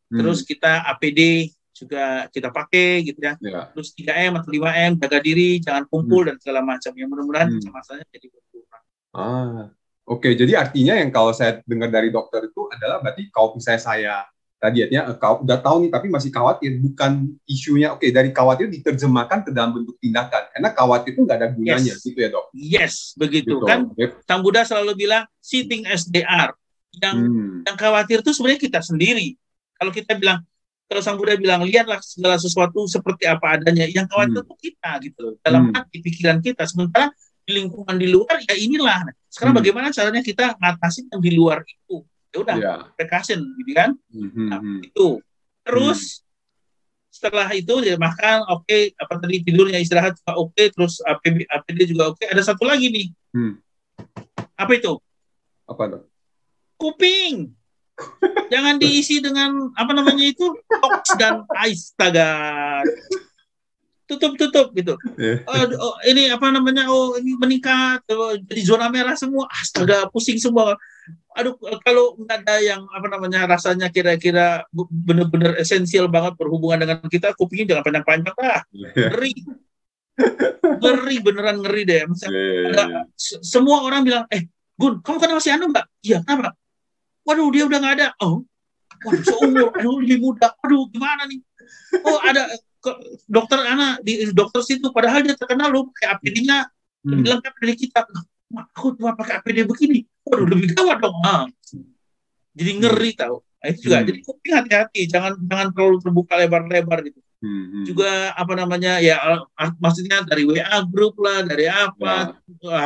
terus kita APD juga kita pakai gitu ya. Terus 3M atau 5M, jaga diri, jangan kumpul dan segala macam. Yang mudah-mudahan kecemasannya jadi berkurang. Oke, jadi artinya yang kalau saya dengar dari dokter itu adalah berarti kalau misalnya saya tadi artinya udah tahu nih tapi masih khawatir, bukan isunya. Oke, dari khawatir diterjemahkan ke dalam bentuk tindakan, karena khawatir itu nggak ada gunanya, gitu ya dok? Yes, begitu gitu. Kan Sang Buddha selalu bilang sitting as they are. Yang khawatir itu sebenarnya kita sendiri. Kalau kita bilang, kalau Sang Buddha bilang lihatlah segala sesuatu seperti apa adanya, yang khawatir itu kita gitu loh, dalam hati pikiran kita. Sementara di lingkungan di luar ya inilah. Sekarang bagaimana caranya kita ngatasin yang di luar itu? Ya udah, precaution gitu kan. Nah, itu. Terus setelah itu dia makan, oke, apa tadi tidurnya istirahat juga oke, terus APD juga oke. Ada satu lagi nih. Apa itu? Apa dong? Kuping. Jangan diisi dengan apa namanya itu tox dan astaga. Tutup gitu. Ini apa namanya? Ini meningkat, jadi zona merah semua. Astaga, pusing semua. Aduh, kalau nggak ada yang apa namanya rasanya kira-kira benar-benar esensial banget berhubungan dengan kita, kupingnya jangan panjang-panjang lah. Ngeri beneran ngeri deh. Misalnya, semua orang bilang, Gun, kamu kan masih anu nggak? Iya, kenapa? Waduh, dia udah nggak ada. Waduh, seumur, lebih muda. Aduh, gimana nih? Ada dokter anak di dokter situ, padahal dia terkenal loh pakai APD-nya lebih lengkap dari kita. Aku cuma pakai APD begini, waduh lebih gawat dong. Jadi ngeri tahu. Itu juga. Jadi kuping hati-hati, jangan terlalu terbuka lebar-lebar gitu. Juga apa namanya ya, maksudnya dari WA grup lah, dari apa,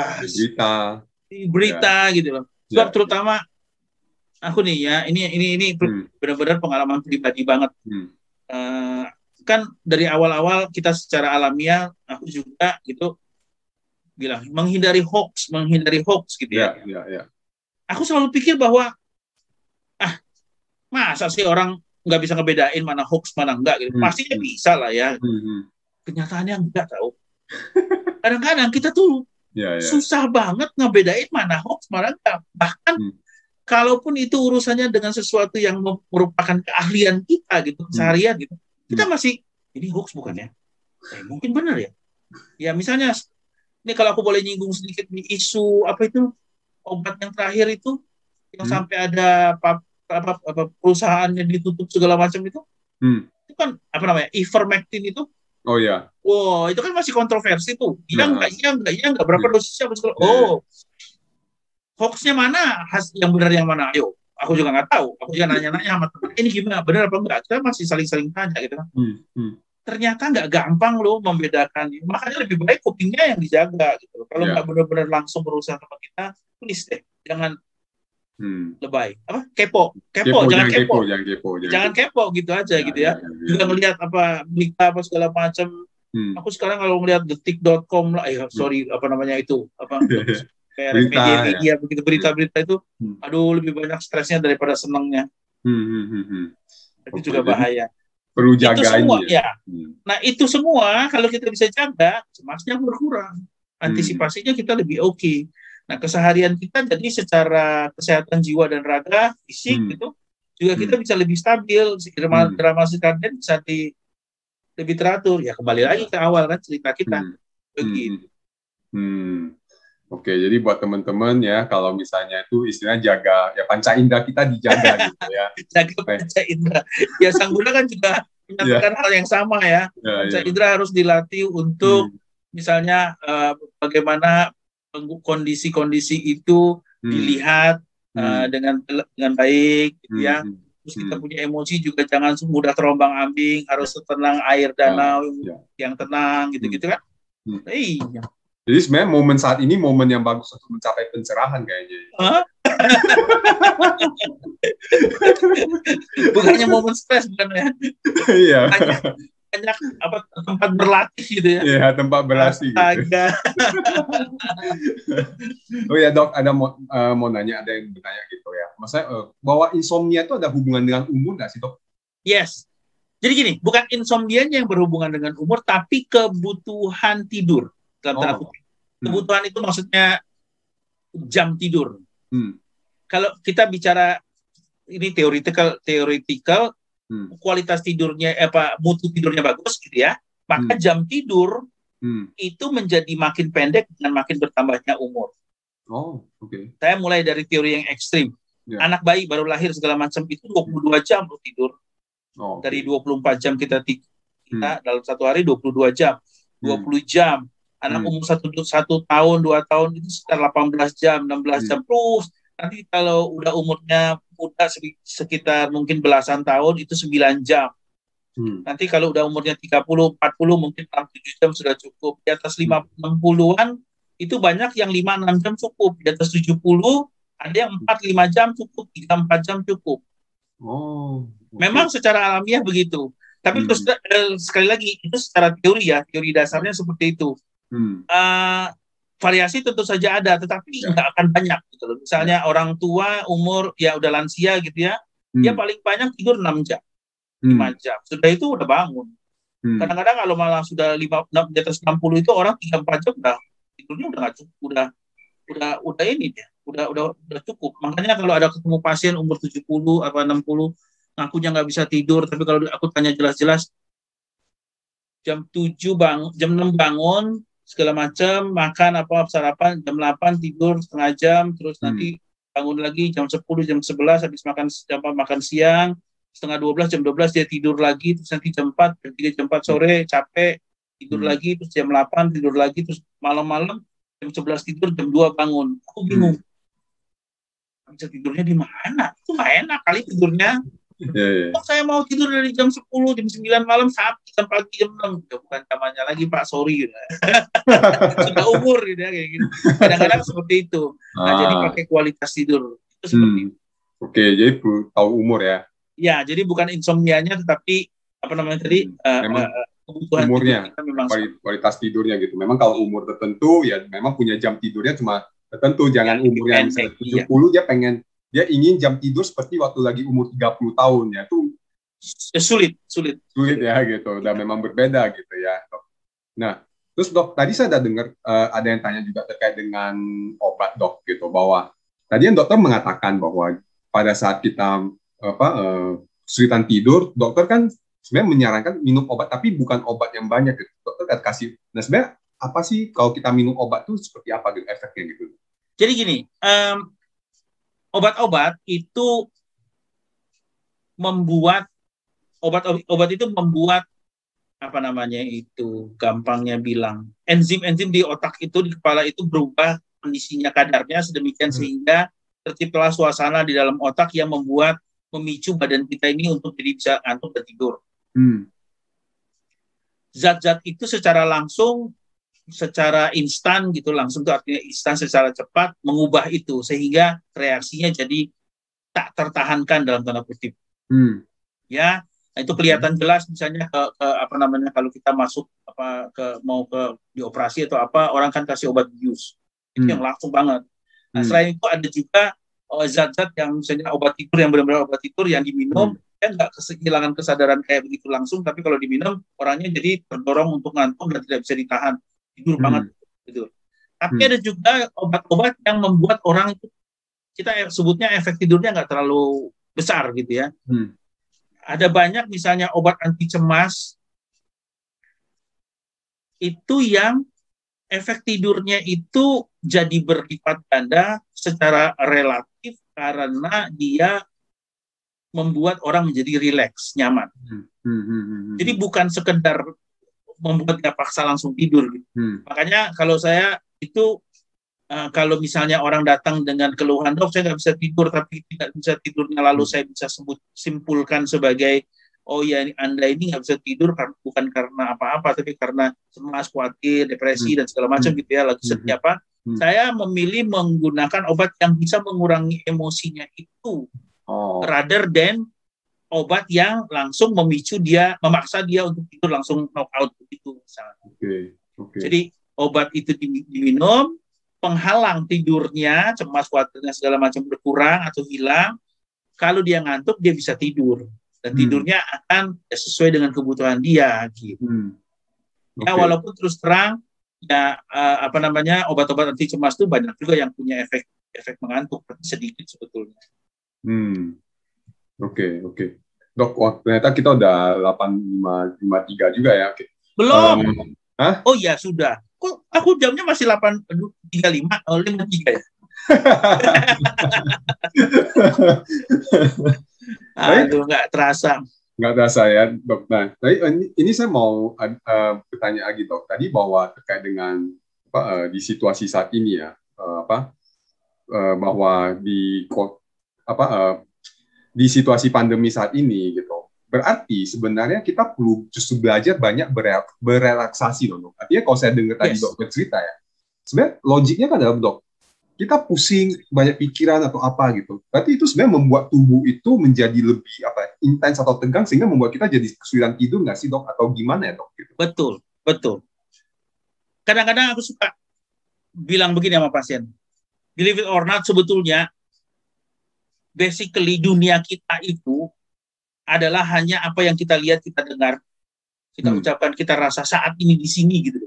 berita gitu loh. Sebab terutama aku nih ya, ini benar-benar pengalaman pribadi banget. Kan dari awal-awal kita secara alamiah, aku juga gitu bilang menghindari hoax gitu ya. Aku selalu pikir bahwa masa sih orang nggak bisa ngebedain mana hoax mana enggak gitu. Pastinya bisa lah ya. Kenyataannya enggak tahu. Kadang-kadang kita tuh susah banget ngebedain mana hoax mana enggak. Bahkan kalaupun itu urusannya dengan sesuatu yang merupakan keahlian kita gitu, keseharian gitu. Kita masih, ini hoax bukan ya? Mungkin benar ya. Ya misalnya, ini kalau aku boleh nyinggung sedikit di isu apa itu obat yang terakhir itu, yang sampai ada perusahaannya ditutup segala macam itu kan apa namanya, ivermectin itu. Wow, itu kan masih kontroversi tuh. Iya enggak berapa dosisnya? Hoaxnya mana? Yang benar yang mana? Ayo. Aku juga nggak tahu. Aku juga nanya-nanya sama teman, ini gimana? Benar apa enggak? Kita masih saling-saling tanya gitu kan. Ternyata nggak gampang loh membedakan. Makanya lebih baik kupingnya yang dijaga gitu. Kalau nggak benar-benar langsung berusaha sama kita, please deh, jangan lebay. Kepo, jangan kepo gitu aja gitu ya. Juga ngelihat apa berita apa segala macam. Aku sekarang kalau ngelihat detik.com lah, sorry apa namanya itu apa media begitu, berita-berita itu, aduh lebih banyak stresnya daripada senangnya. Itu juga bahaya. Perlu jaga itu semua ya. Nah itu semua kalau kita bisa jaga, cemasnya berkurang, antisipasinya kita lebih oke. Nah keseharian kita jadi secara kesehatan jiwa dan raga, fisik gitu, juga kita bisa lebih stabil, drama kardian bisa lebih teratur. Ya kembali lagi ke awal kan cerita kita. Begitu. Oke, jadi buat teman-teman ya, kalau misalnya itu istilahnya jaga, ya panca indera kita dijaga gitu ya. Jaga panca indera. Ya Sang Buddha kan juga menyatakan hal yang sama ya. Panca indera harus dilatih untuk misalnya bagaimana kondisi-kondisi itu dilihat dengan baik gitu ya. Terus kita punya emosi juga jangan mudah terombang-ambing, harus tenang air danau yang tenang gitu-gitu kan. Iya. Jadi sebenarnya momen saat ini momen yang bagus untuk mencapai pencerahan kayaknya. Bukannya momen stres bukan ya? Iya. Banyak tempat berlatih gitu ya. Iya, tempat berlatih. Gitu. Oh ya dok, ada mau nanya, ada yang bertanya gitu ya. Maksudnya bahwa insomnia itu ada hubungan dengan umur nggak sih dok? Yes. Jadi gini, bukan insomnianya yang berhubungan dengan umur, tapi kebutuhan tidur. Kebutuhan itu maksudnya jam tidur. Kalau kita bicara ini teoretikal, kualitas tidurnya, mutu tidurnya bagus gitu ya, maka jam tidur itu menjadi makin pendek dengan makin bertambahnya umur. Oh, oke. Saya mulai dari teori yang ekstrim. Yeah. Anak bayi baru lahir segala macam itu 22 jam loh tidur. Oh, dari 24 jam kita dalam satu hari 22 jam, 20 jam. Anak umur 1 tahun, 2 tahun itu sekitar 18 jam, 16 jam. Terus nanti kalau udah umurnya muda sekitar mungkin belasan tahun itu 9 jam. Nanti kalau udah umurnya 30, 40 mungkin 6-7 jam sudah cukup. Di atas 60-an itu banyak yang 5-6 jam cukup. Di atas 70 ada yang 4-5 jam cukup, 3-4 jam cukup. Oh, okay. Memang secara alamiah begitu. Tapi terus sekali lagi itu secara teori ya, teori dasarnya seperti itu. Variasi tentu saja ada, tetapi nggak akan banyak gitu loh. Misalnya orang tua umur ya udah lansia gitu ya, dia paling banyak tidur 6 jam, 5 jam. Sudah itu udah bangun. Kadang-kadang kalau malah sudah di atas 60 itu orang 3-4 jam udah tidurnya udah nggak cukup, udah ini dia, udah cukup. Makanya kalau ada ketemu pasien umur 70 apa 60 ngakunya nggak bisa tidur, tapi kalau aku tanya jelas-jelas jam 7 bangun, jam 6 bangun segala macam, makan apa sarapan, jam 8 tidur setengah jam, terus nanti bangun lagi jam 10 jam 11 habis makan siang, setengah 12 jam 12 dia tidur lagi, terus nanti jam 4 jam 3 jam 4 sore capek tidur lagi, terus jam 8 tidur lagi, terus malam-malam jam 11 tidur, jam 2 bangun. Aku bingung. Bisa tidurnya di mana? Itu nggak enak kali tidurnya. Oh, saya mau tidur dari jam 10, jam 9 malam sampai jam pagi jam 6. Ya, bukan zamannya lagi Pak, sorry. Gitu. Sudah umur gitu ya, kayak gitu. Kadang-kadang seperti itu. Nah, jadi pakai kualitas tidur. Itu seperti itu. Oke, jadi tahu umur ya. Ya, jadi bukan insomnianya, tetapi apa namanya tadi? Kebutuhan umurnya, kita memang kualitas tidurnya gitu. Memang kalau umur tertentu ya memang punya jam tidurnya cuma tertentu, jangan umurnya misalnya 70 dia ingin jam tidur seperti waktu lagi umur 30 tahun ya. Itu sulit ya gitu. Dan memang berbeda gitu ya. Nah, terus Dok, tadi saya ada dengar ada yang tanya juga terkait dengan obat Dok gitu, bahwa tadi yang dokter mengatakan bahwa pada saat kita kesulitan tidur, dokter kan sebenarnya menyarankan minum obat, tapi bukan obat yang banyak gitu. Dokter kan kasih. Nah sebenarnya apa sih kalau kita minum obat itu seperti apa gitu efeknya gitu? Jadi gini, obat-obat itu membuat obat itu membuat apa namanya itu gampangnya bilang enzim-enzim di otak itu di kepala itu berubah kondisinya kadarnya sedemikian sehingga terciptalah suasana di dalam otak yang memicu badan kita ini untuk jadi bisa ngantuk dan tidur. Zat-zat itu secara langsung, secara instan gitu, langsung itu artinya instan secara cepat mengubah itu sehingga reaksinya jadi tak tertahankan dalam tanda kutip. Ya, nah itu kelihatan jelas misalnya ke apa namanya kalau kita masuk mau ke dioperasi atau apa, orang kan kasih obat bius. Itu yang langsung banget. Nah, selain itu ada juga zat-zat yang misalnya obat tidur yang benar-benar obat tidur yang diminum dia nggak kehilangan kesadaran kayak begitu langsung, tapi kalau diminum orangnya jadi terdorong untuk ngantuk dan tidak bisa ditahan, tidur banget gitu. Tapi ada juga obat-obat yang membuat orang itu kita sebutnya efek tidurnya nggak terlalu besar gitu ya. Ada banyak misalnya obat anti cemas itu yang efek tidurnya itu jadi berlipat ganda secara relatif karena dia membuat orang menjadi rileks, nyaman. Jadi bukan sekedar membuat dia paksa langsung tidur. Makanya kalau saya itu kalau misalnya orang datang dengan keluhan, dok saya nggak bisa tidur tapi tidak bisa tidurnya, lalu saya bisa simpulkan sebagai oh ya Anda ini nggak bisa tidur bukan karena apa-apa tapi karena cemas, khawatir, depresi dan segala macam gitu ya, lagi sedih apa. Saya memilih menggunakan obat yang bisa mengurangi emosinya itu rather than obat yang langsung memaksa dia untuk tidur langsung knock out begitu misalnya. Jadi obat itu diminum, penghalang tidurnya, cemas, khawatirnya segala macam berkurang atau hilang. Kalau dia ngantuk dia bisa tidur dan tidurnya akan sesuai dengan kebutuhan dia gitu. Ya walaupun terus terang ya obat-obat anti cemas itu banyak juga yang punya efek mengantuk sedikit sebetulnya. Oke. Dok, ternyata kita udah 8:53 juga ya. Belum. Hah? Oh iya, sudah. Kok aku jamnya masih 8:35, 5:03 ya? Aduh, nggak terasa. Nggak terasa ya, Dok. Nah, ini saya mau bertanya lagi, Dok. Tadi bahwa terkait dengan di situasi saat ini ya, bahwa di situasi pandemi saat ini gitu. Berarti sebenarnya kita perlu justru belajar banyak berelaksasi, Dok. Artinya kalau saya dengar tadi Dok bercerita ya, sebenarnya logiknya kan adalah, Dok, kita pusing, banyak pikiran atau apa gitu. Berarti itu sebenarnya membuat tubuh itu menjadi lebih intens atau tegang sehingga membuat kita jadi kesulitan tidur nggak sih, Dok? Atau gimana ya, Dok? Gitu. Betul. Kadang-kadang aku suka bilang begini sama pasien. Believe it or not, sebetulnya basically dunia kita itu adalah hanya apa yang kita lihat, kita dengar, kita ucapkan, kita rasa saat ini di sini gitu.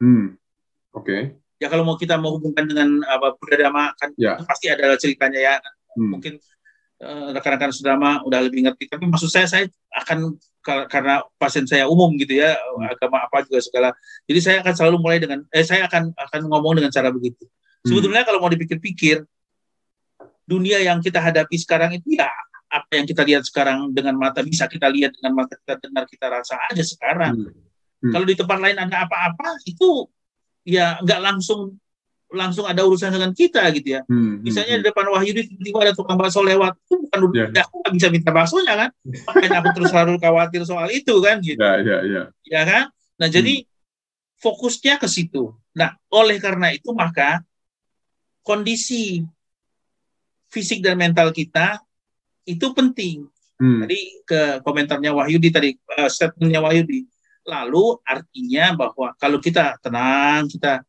Oke. Ya kalau kita mau hubungkan dengan Buddha-Dhamma kan itu pasti ada ceritanya ya. Mungkin rekan-rekan Sudama udah lebih ngerti. Tapi maksud saya akan, karena pasien saya umum gitu ya, agama apa juga segala. Jadi saya akan selalu mulai dengan saya akan ngomong dengan cara begitu. Sebetulnya kalau mau dipikir-pikir, dunia yang kita hadapi sekarang itu ya apa yang kita lihat sekarang dengan mata bisa kita lihat, dengan mata kita dengar, kita rasa aja sekarang. Kalau di tempat lain ada apa-apa itu ya nggak langsung ada urusan dengan kita gitu ya. Misalnya di depan Wahyudi tiba-tiba ada tukang bakso lewat, itu bukan aku nggak bisa minta baksonya kan. Makanya aku terus selalu khawatir soal itu kan gitu. Ya kan. Nah jadi fokusnya ke situ. Nah oleh karena itu maka kondisi fisik dan mental kita itu penting. Tadi ke komentarnya Wahyudi tadi, statementnya Wahyudi. Lalu artinya bahwa kalau kita tenang, kita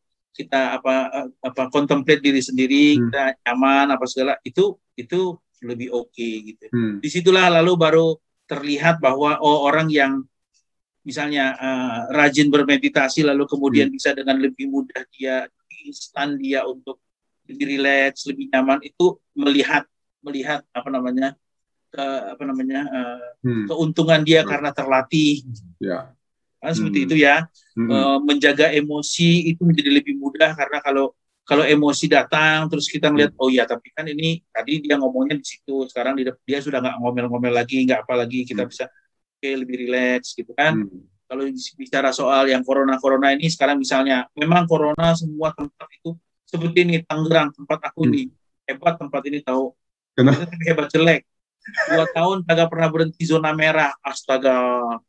contemplate diri sendiri, kita nyaman apa segala itu lebih oke gitu. Disitulah lalu baru terlihat bahwa orang yang misalnya rajin bermeditasi lalu kemudian bisa dengan lebih mudah instan dia untuk lebih rileks, lebih nyaman, itu melihat keuntungan dia karena terlatih. Kan seperti itu ya. Menjaga emosi itu menjadi lebih mudah karena kalau emosi datang terus kita ngeliat oh ya tapi kan ini tadi dia ngomongnya di situ, sekarang dia sudah nggak ngomel-ngomel lagi, nggak apa lagi, kita bisa lebih rileks gitu kan. Kalau bicara soal yang corona ini sekarang misalnya memang corona semua tempat itu seperti ini, Tangerang tempat aku ini hebat, tempat ini tahu hebat jelek 2 tahun kagak pernah berhenti zona merah, astaga.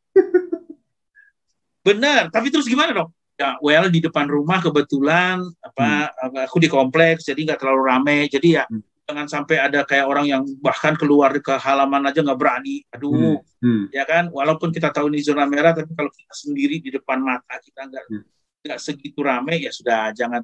Benar, tapi terus gimana dong? Ya, di depan rumah kebetulan aku di kompleks, jadi nggak terlalu ramai. Jadi ya jangan sampai ada kayak orang yang bahkan keluar ke halaman aja nggak berani. Aduh, ya kan? Walaupun kita tahu ini zona merah, tapi kalau kita sendiri di depan mata kita nggak segitu ramai, ya sudah jangan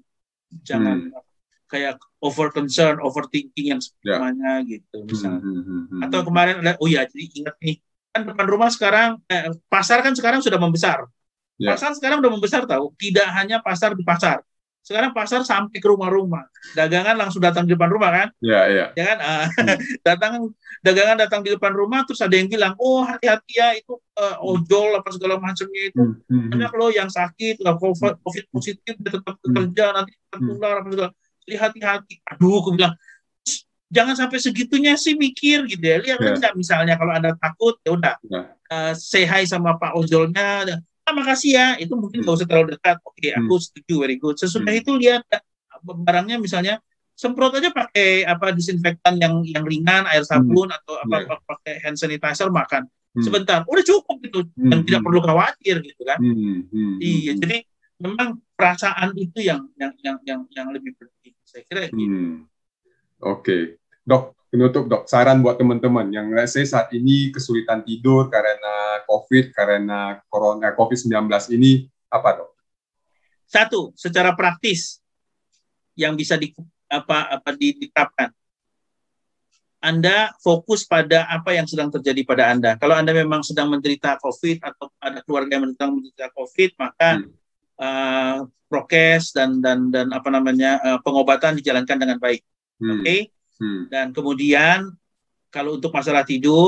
kayak over concern, overthinking yang semuanya gitu misalnya. Atau kemarin ada, jadi ingat nih. Kan depan rumah sekarang, pasar kan sekarang sudah membesar. Pasar sekarang sudah membesar tahu. Tidak hanya pasar di pasar. Sekarang pasar sampai ke rumah-rumah. Dagangan langsung datang di depan rumah kan? Ya kan? Dagangan datang di depan rumah, terus ada yang bilang, oh hati-hati ya itu ojol apa segala macamnya itu. Banyak loh yang sakit, COVID positif, dia tetap bekerja, nanti tertular apa segala. Jadi hati-hati. Aduh, aku bilang, jangan sampai segitunya sih mikir gitu ya. Lihat aja misalnya kalau Anda takut ya udah say hi sama Pak ojolnya. Makasih ya. Itu mungkin nggak usah terlalu dekat. Oke, aku setuju, very good. Sesudah itu lihat barangnya misalnya semprot aja pakai disinfektan yang ringan, air sabun atau pakai hand sanitizer, makan sebentar. Udah cukup gitu. Dan tidak perlu khawatir gitu kan. Iya, jadi memang perasaan itu yang lebih penting. Saya kira gitu. Oke. Dok, penutup Dok, saran buat teman-teman yang let's say saat ini kesulitan tidur karena corona COVID-19 ini, apa Dok? Satu, secara praktis yang bisa diterapkan. Anda fokus pada apa yang sedang terjadi pada Anda. Kalau Anda memang sedang menderita COVID atau ada keluarga yang sedang menderita COVID, maka prokes dan pengobatan dijalankan dengan baik. Oke. Dan kemudian kalau untuk masalah tidur,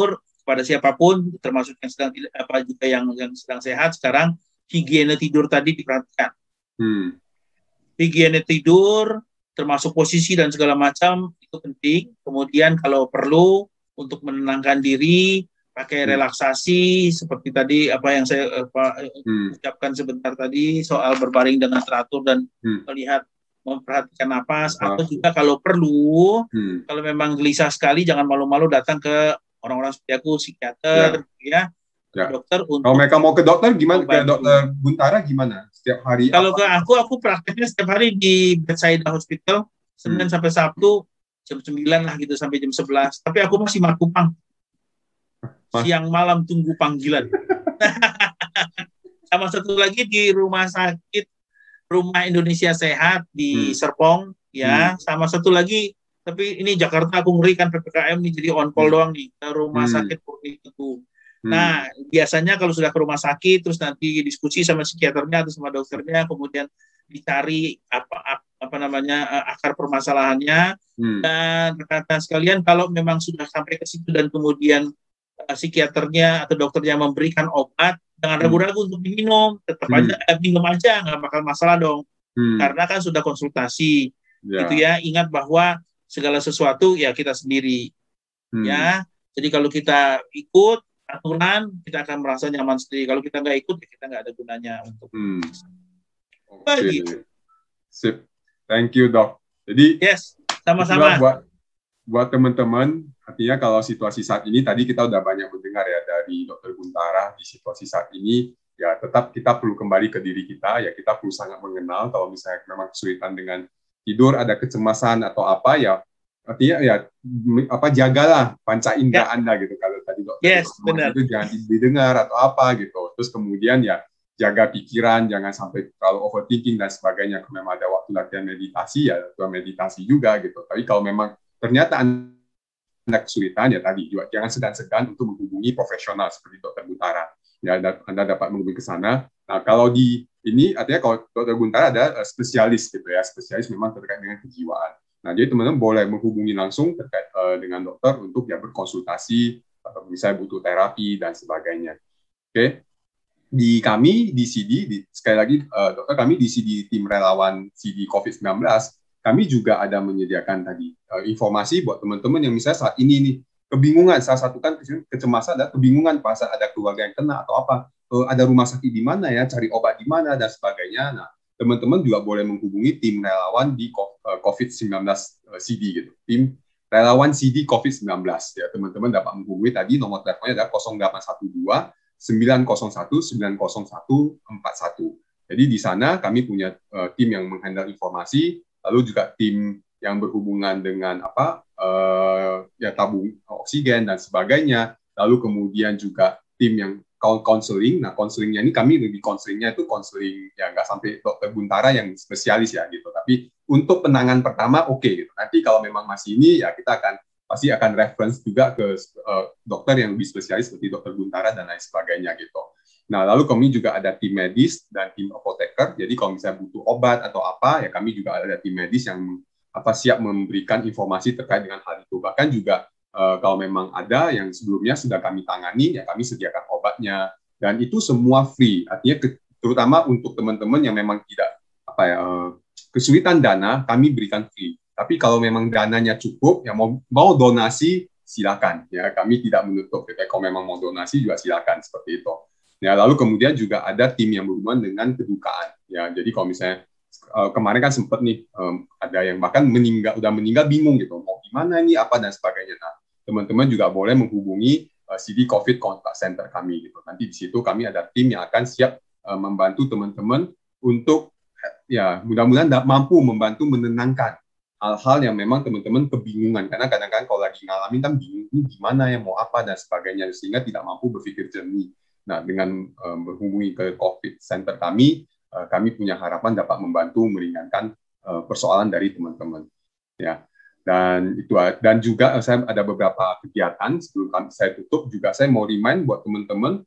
kepada siapapun, termasuk yang sedang juga yang sedang sehat sekarang, higiene tidur tadi diperhatikan. Higiene tidur, termasuk posisi dan segala macam itu penting. Kemudian kalau perlu untuk menenangkan diri, pakai relaksasi seperti tadi apa yang saya ucapkan sebentar tadi soal berbaring dengan teratur dan melihat memperhatikan napas, atau juga kalau perlu kalau memang gelisah sekali jangan malu-malu datang ke orang-orang seperti aku, psikiater, dokter. Kalau mereka mau ke dokter gimana? Ke dokter Guntara gimana? Setiap hari? Kalau ke aku prakteknya setiap hari di Bethsaida Hospital, Senin sampai Sabtu jam 9 lah gitu sampai jam 11. Tapi aku masih makupang. Siang malam tunggu panggilan. Sama satu lagi di rumah sakit Rumah Indonesia Sehat di Serpong, ya. Sama satu lagi, tapi ini Jakarta aku ngerikan PPKM nih, jadi on call doang nih ke rumah sakit Purni Teguh. Nah, biasanya kalau sudah ke rumah sakit, terus nanti diskusi sama psikiaternya atau sama dokternya, kemudian dicari apa namanya akar permasalahannya, dan rekan-rekan sekalian, kalau memang sudah sampai ke situ dan kemudian psikiaternya atau dokternya memberikan obat, jangan ragu-ragu untuk diminum, tetap aja minum aja, nggak bakal masalah dong, karena kan sudah konsultasi, gitu ya. Ingat bahwa segala sesuatu ya kita sendiri, ya. Jadi kalau kita ikut aturan, kita akan merasa nyaman sendiri. Kalau kita nggak ikut, ya kita nggak ada gunanya untuk. Gitu. Sip, thank you dok. Jadi sama-sama. Buat teman-teman, artinya kalau situasi saat ini, tadi kita udah banyak mendengar ya dari Dokter Guntara di situasi saat ini, ya tetap kita perlu kembali ke diri kita, ya kita perlu sangat mengenal kalau misalnya memang kesulitan dengan tidur, ada kecemasan atau apa, ya artinya ya jagalah panca indera Anda gitu. Kalau tadi dokter itu jangan didengar atau apa gitu. Terus kemudian ya jaga pikiran, jangan sampai terlalu overthinking dan sebagainya. Kalau memang ada waktu latihan meditasi, ya meditasi juga gitu. Tapi kalau memang ternyata Anda kesulitan, ya tadi juga jangan segan-segan untuk menghubungi profesional seperti Dokter Guntara. Ya, Anda dapat menghubungi ke sana. Nah, kalau di ini artinya kalau Dokter Guntara ada spesialis gitu ya, spesialis memang terkait dengan kejiwaan. Nah, jadi teman-teman boleh menghubungi langsung terkait dengan dokter untuk ya berkonsultasi atau misalnya butuh terapi dan sebagainya. Oke. Di kami di CD, sekali lagi dokter kami di CD tim relawan CD COVID-19, kami juga ada menyediakan tadi informasi buat teman-teman yang misalnya saat ini nih kebingungan, salah satu kan kecemasan adalah kebingungan pas ada keluarga yang kena atau apa, ada rumah sakit di mana ya, cari obat di mana dan sebagainya. Nah, teman-teman juga boleh menghubungi tim relawan di COVID-19 CD gitu, tim relawan CD COVID-19 ya, teman-teman dapat menghubungi tadi nomor teleponnya adalah 0812 901 901 41. Jadi di sana kami punya tim yang menghandle informasi, lalu juga tim yang berhubungan dengan ya tabung oksigen dan sebagainya, lalu kemudian juga tim yang konseling. Nah, konselingnya ini kami lebih konselingnya itu konseling ya nggak sampai Dokter Guntara yang spesialis ya gitu, tapi untuk penanganan pertama gitu. Nanti kalau memang masih ini ya kita pasti akan reference juga ke dokter yang lebih spesialis seperti Dokter Guntara dan lain sebagainya gitu. Nah, lalu kami juga ada tim medis dan tim apoteker. Jadi kalau misalnya butuh obat atau apa, ya kami juga ada tim medis yang siap memberikan informasi terkait dengan hal itu. Bahkan juga kalau memang ada yang sebelumnya sudah kami tangani, ya kami sediakan obatnya. Dan itu semua free. Artinya terutama untuk teman-teman yang memang tidak kesulitan dana, kami berikan free. Tapi kalau memang dananya cukup, ya mau donasi silakan. Ya kami tidak menutup. Kalau memang mau donasi juga silakan seperti itu. Ya, lalu kemudian juga ada tim yang berhubungan dengan kedukaan. Ya, jadi kalau misalnya kemarin kan sempat nih ada yang bahkan udah meninggal bingung gitu, mau gimana ini apa dan sebagainya. Nah, teman-teman juga boleh menghubungi CD COVID Contact Center kami gitu. Nanti di situ kami ada tim yang akan siap membantu teman-teman untuk ya mudah-mudahan mampu membantu menenangkan hal-hal yang memang teman-teman kebingungan, karena kadang-kadang kalau lagi ngalamin kan bingung ini gimana ya mau apa dan sebagainya, sehingga tidak mampu berpikir jernih. Nah, dengan menghubungi ke COVID Center kami punya harapan dapat membantu meringankan persoalan dari teman-teman. Ya, dan juga saya ada beberapa kegiatan sebelum saya tutup. Juga saya mau remind buat teman-teman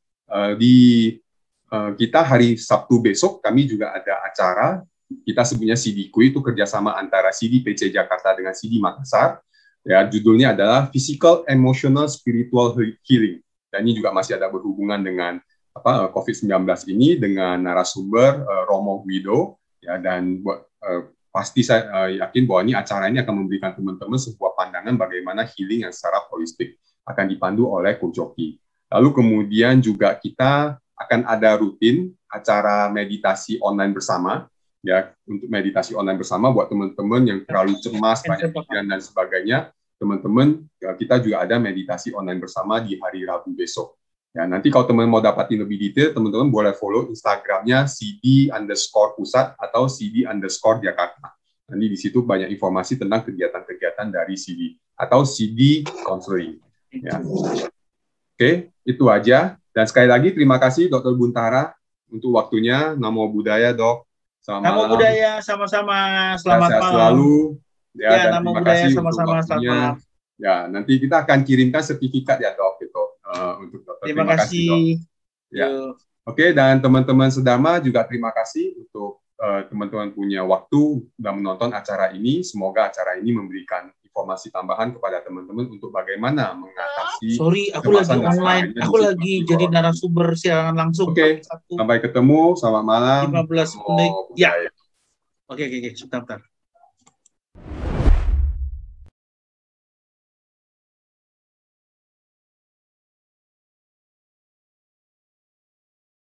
kita hari Sabtu besok kami juga ada acara. Kita sebutnya CD-Kui, itu kerjasama antara CD PC Jakarta dengan CD Makassar. Ya, judulnya adalah Physical, Emotional, Spiritual Healing. Dan ini juga masih ada berhubungan dengan COVID-19 ini dengan narasumber Romo Guido, ya, dan pasti saya yakin bahwa acara ini akan memberikan teman-teman sebuah pandangan bagaimana healing yang secara holistik akan dipandu oleh Coach Joki. Lalu kemudian juga kita akan ada rutin acara meditasi online bersama, ya, untuk meditasi online bersama buat teman-teman yang terlalu cemas, banyak pikiran dan sebagainya. Teman-teman, kita juga ada meditasi online bersama di hari Rabu besok. Ya, nanti kalau teman-teman mau dapatin lebih detail, teman-teman boleh follow Instagramnya CD_pusat atau CD_Jakarta. Nanti di situ banyak informasi tentang kegiatan-kegiatan dari CD atau CD Counseling. Ya. Oke, itu aja. Dan sekali lagi terima kasih Dr. Buntara untuk waktunya. Namo Buddhaya, Dok. Selamat Namo malam. Buddhaya, sama-sama. Selamat sehat malam. Selalu. Ya, dan Namo terima Buddhaya, kasih sama-sama. untuk waktunya. Ya, nanti kita akan kirimkan sertifikat ya, Dok, gitu, untuk Dokter. Terima kasih, Dok. Ya. Oke, dan teman-teman sedama juga terima kasih untuk teman-teman punya waktu dan menonton acara ini. Semoga acara ini memberikan informasi tambahan kepada teman-teman untuk bagaimana mengatasi. Sorry, aku lagi online. Aku lagi jadi narasumber siaran langsung. Oke, sampai ketemu. Selamat malam. 15 menit. Ya. Oke, sebentar.